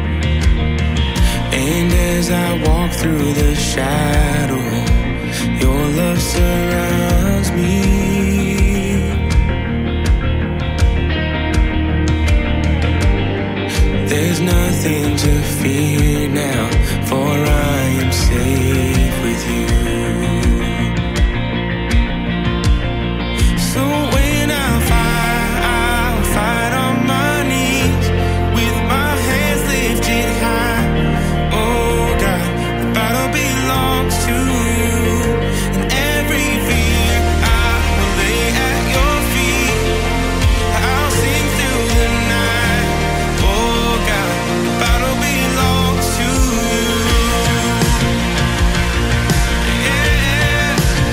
And as I walk through the shadow, your love surrounds me. There's nothing to fear now, for I am safe with you. So when I'll fight on my knees with my hands lifted high. Oh God, the battle belongs to you, and every fear I will lay at your feet. I'll sing through the night. Oh God, the battle belongs to you. Yeah.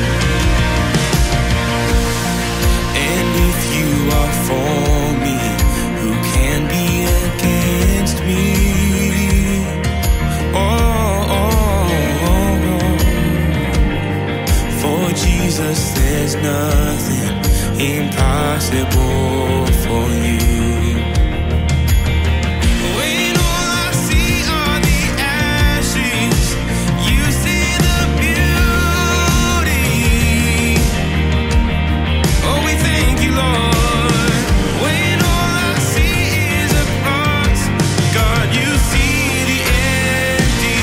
And if you are for me, who can be against me? Oh, for Jesus, there's nothing impossible for you. When all I see are the ashes, you see the beauty. Oh, we thank you, Lord. When all I see is a cross, God, you see the empty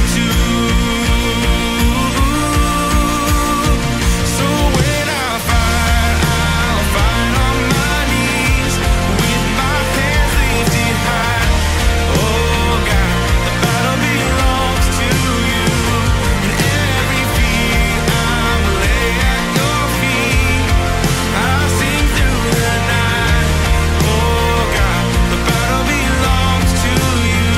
tomb. So when I'll fight on my knees with my hands lifted high. Oh God, the battle belongs to you, and every fear I'm lay at your feet. I'll sing through the night. Oh God, the battle belongs to you.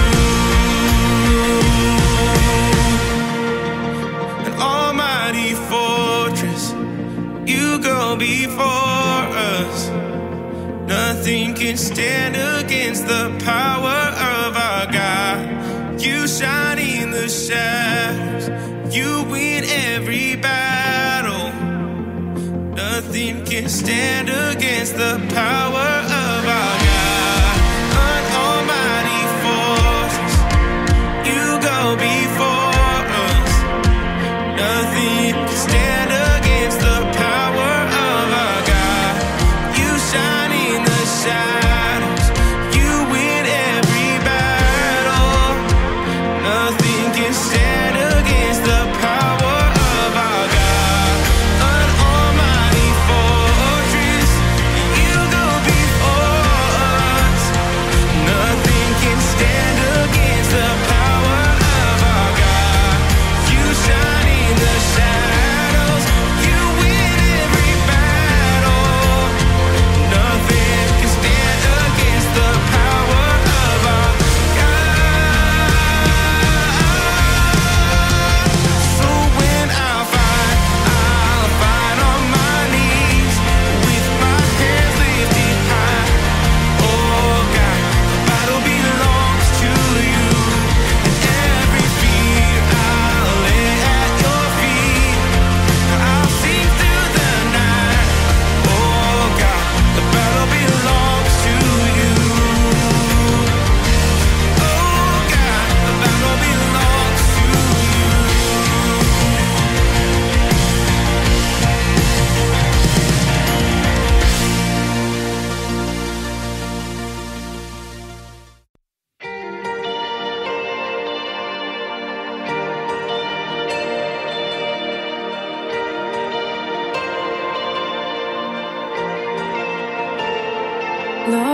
An almighty fortress, you go before us. Nothing can stand against the power of our God. You shine in the shadows, you win every battle. Nothing can stand against the power of our God. An almighty fortress, you go before us. Nothing can stand against the power of our God. You shine in the shadows, you win every battle.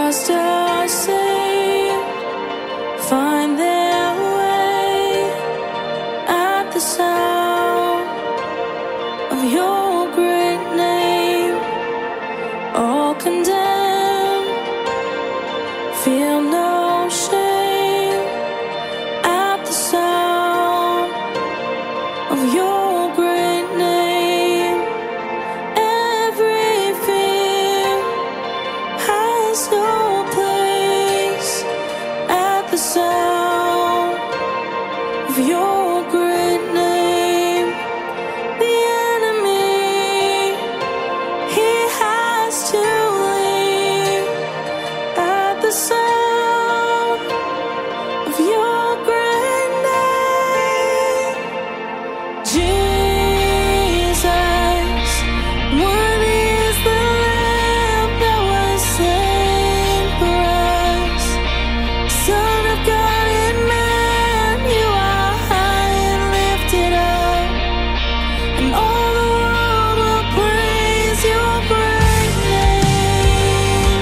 lost or saved find their way at the sound of your great name. All condemned feel no shame at the sound of your great name. Every fear has no place at the sound of your great name. The enemy, he has to leave at the sound of your great name. Jesus, worthy is the Lamb that was slain for us. Son of God and man, you are high and lifted up, and all the world will praise your great name.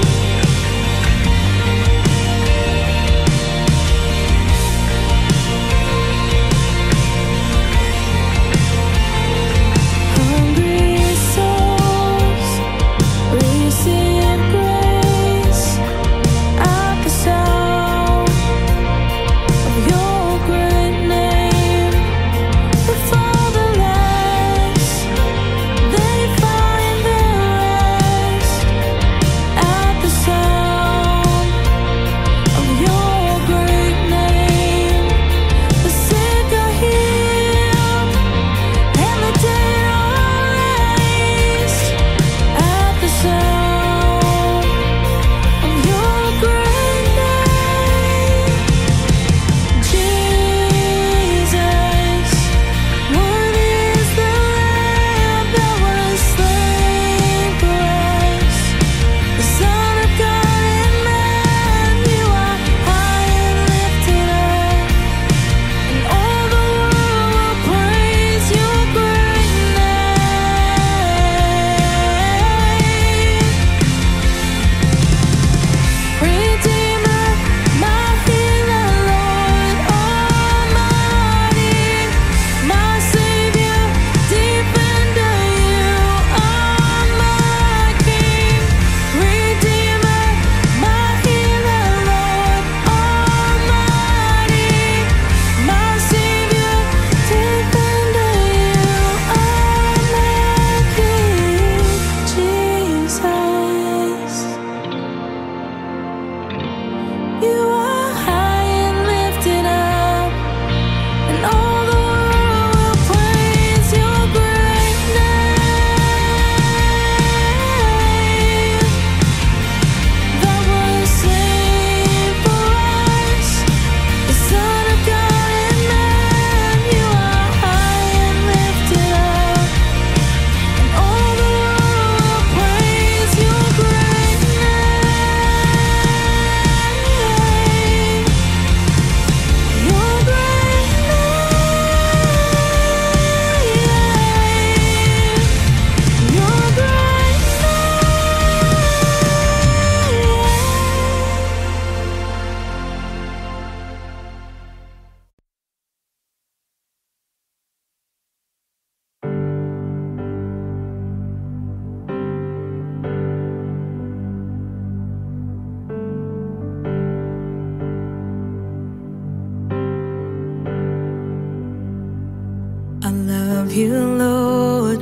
Hungry souls receive grace at the sound of your great name. The fatherless, they find their rest at the sound of your great name. The sick are healed and the dead are raised at the sound of your great name. Jesus, worthy is the Lamb that was slain for us. The Son of God and man, you are high and lifted up, and all the world will praise your great name. Redeemer, my healer, Lord Almighty, my Savior, defender, you are my King. Redeemer, my healer, Lord Almighty, my Savior, defender, you are my King. Jesus, you are high and lifted up, and all the world will praise your great name. That was slain for us, the Son of God and man. You are high and lifted up, and all the world will praise your great name. Your great name. Your great I love you, Lord.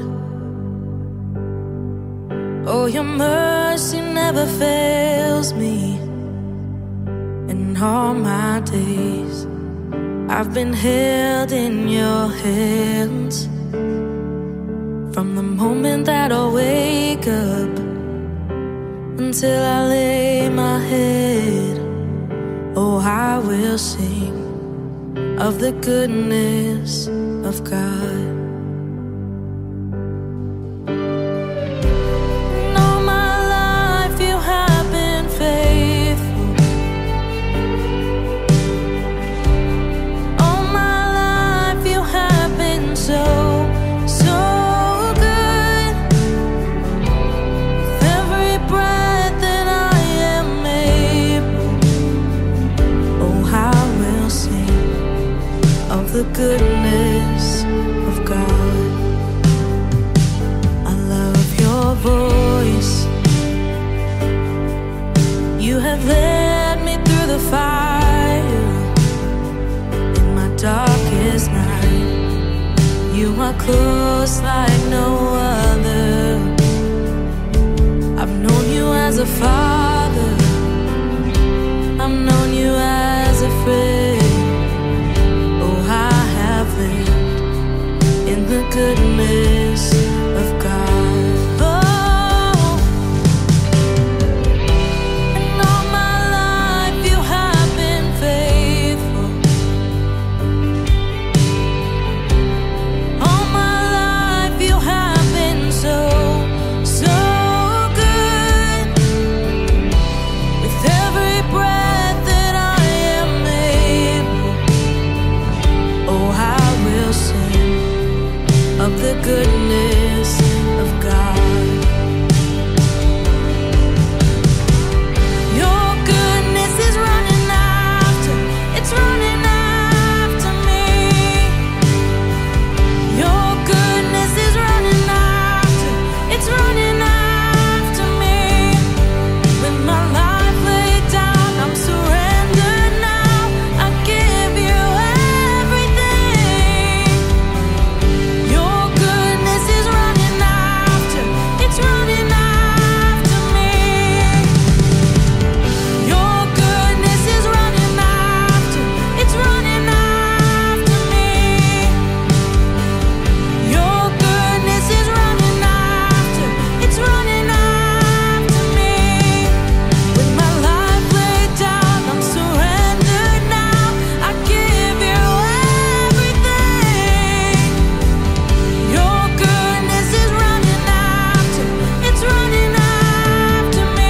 Oh, your mercy never fails me. In all my days, I've been held in your hands. From the moment that I wake up until I lay my head, oh, I will sing of the goodness of God. And all my life you have been faithful. All my life you have been so, so good. With every breath that I am made, close like no other. I've known you as a father, I've known you as a friend. Oh, I have lived in the goodness of God. Oh, and all my life you have been faithful. All my life you have been so, so good. With every breath that I am able, oh, I will sing of the goodness of God. Your goodness is running after, it's running after me. Your goodness is running after, it's running after me. With my life laid down, I'm surrendered now. I give you everything. Your goodness is running after, it's running after me. Your goodness is running after, it's running after me. Your goodness is running after, it's running after me. With my life laid down, I'm surrendered now. I give you everything. Your goodness is running after, it's running after me.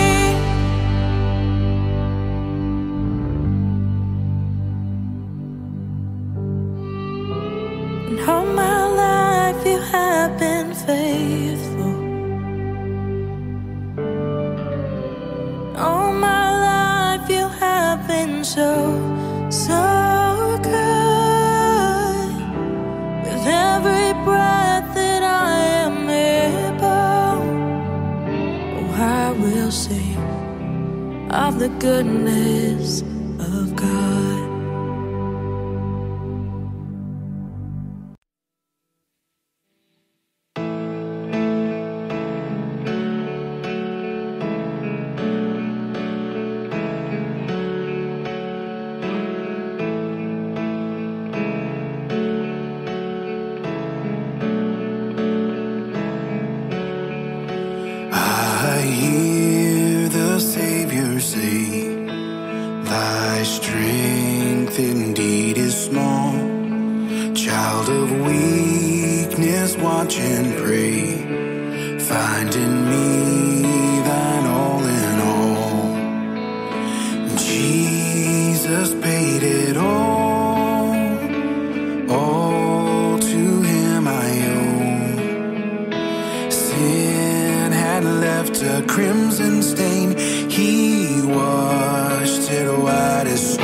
And all my life you have been faithful. All my life you have been so, so good. With every breath that I am able, oh, I will sing of the goodness of God. I hear the Savior say, thy strength indeed is small. Child of weakness, watch and pray. Find in me thine all in all. Jesus paid it all to him I owe. Sin had left a crimson stain, he washed it white as snow.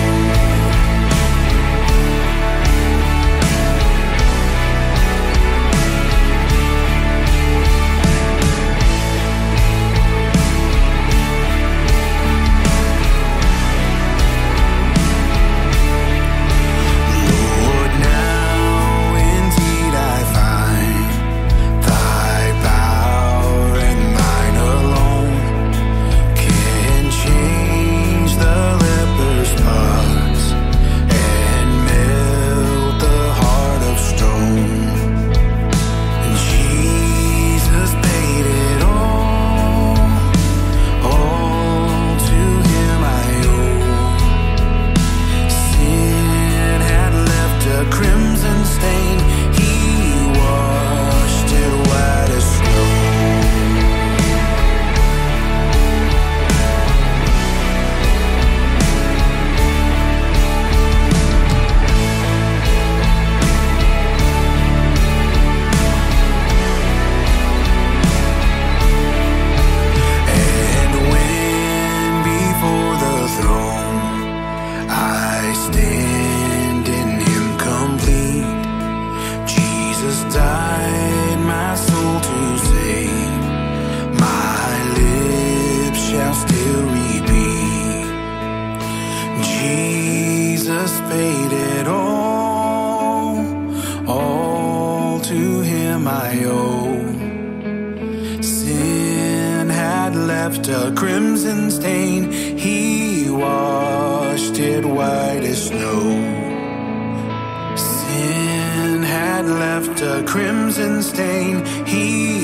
Lord, now indeed I find thy power and thine alone can change the leper's spots left a crimson stain. He washed it white as snow. Sin had left a crimson stain. He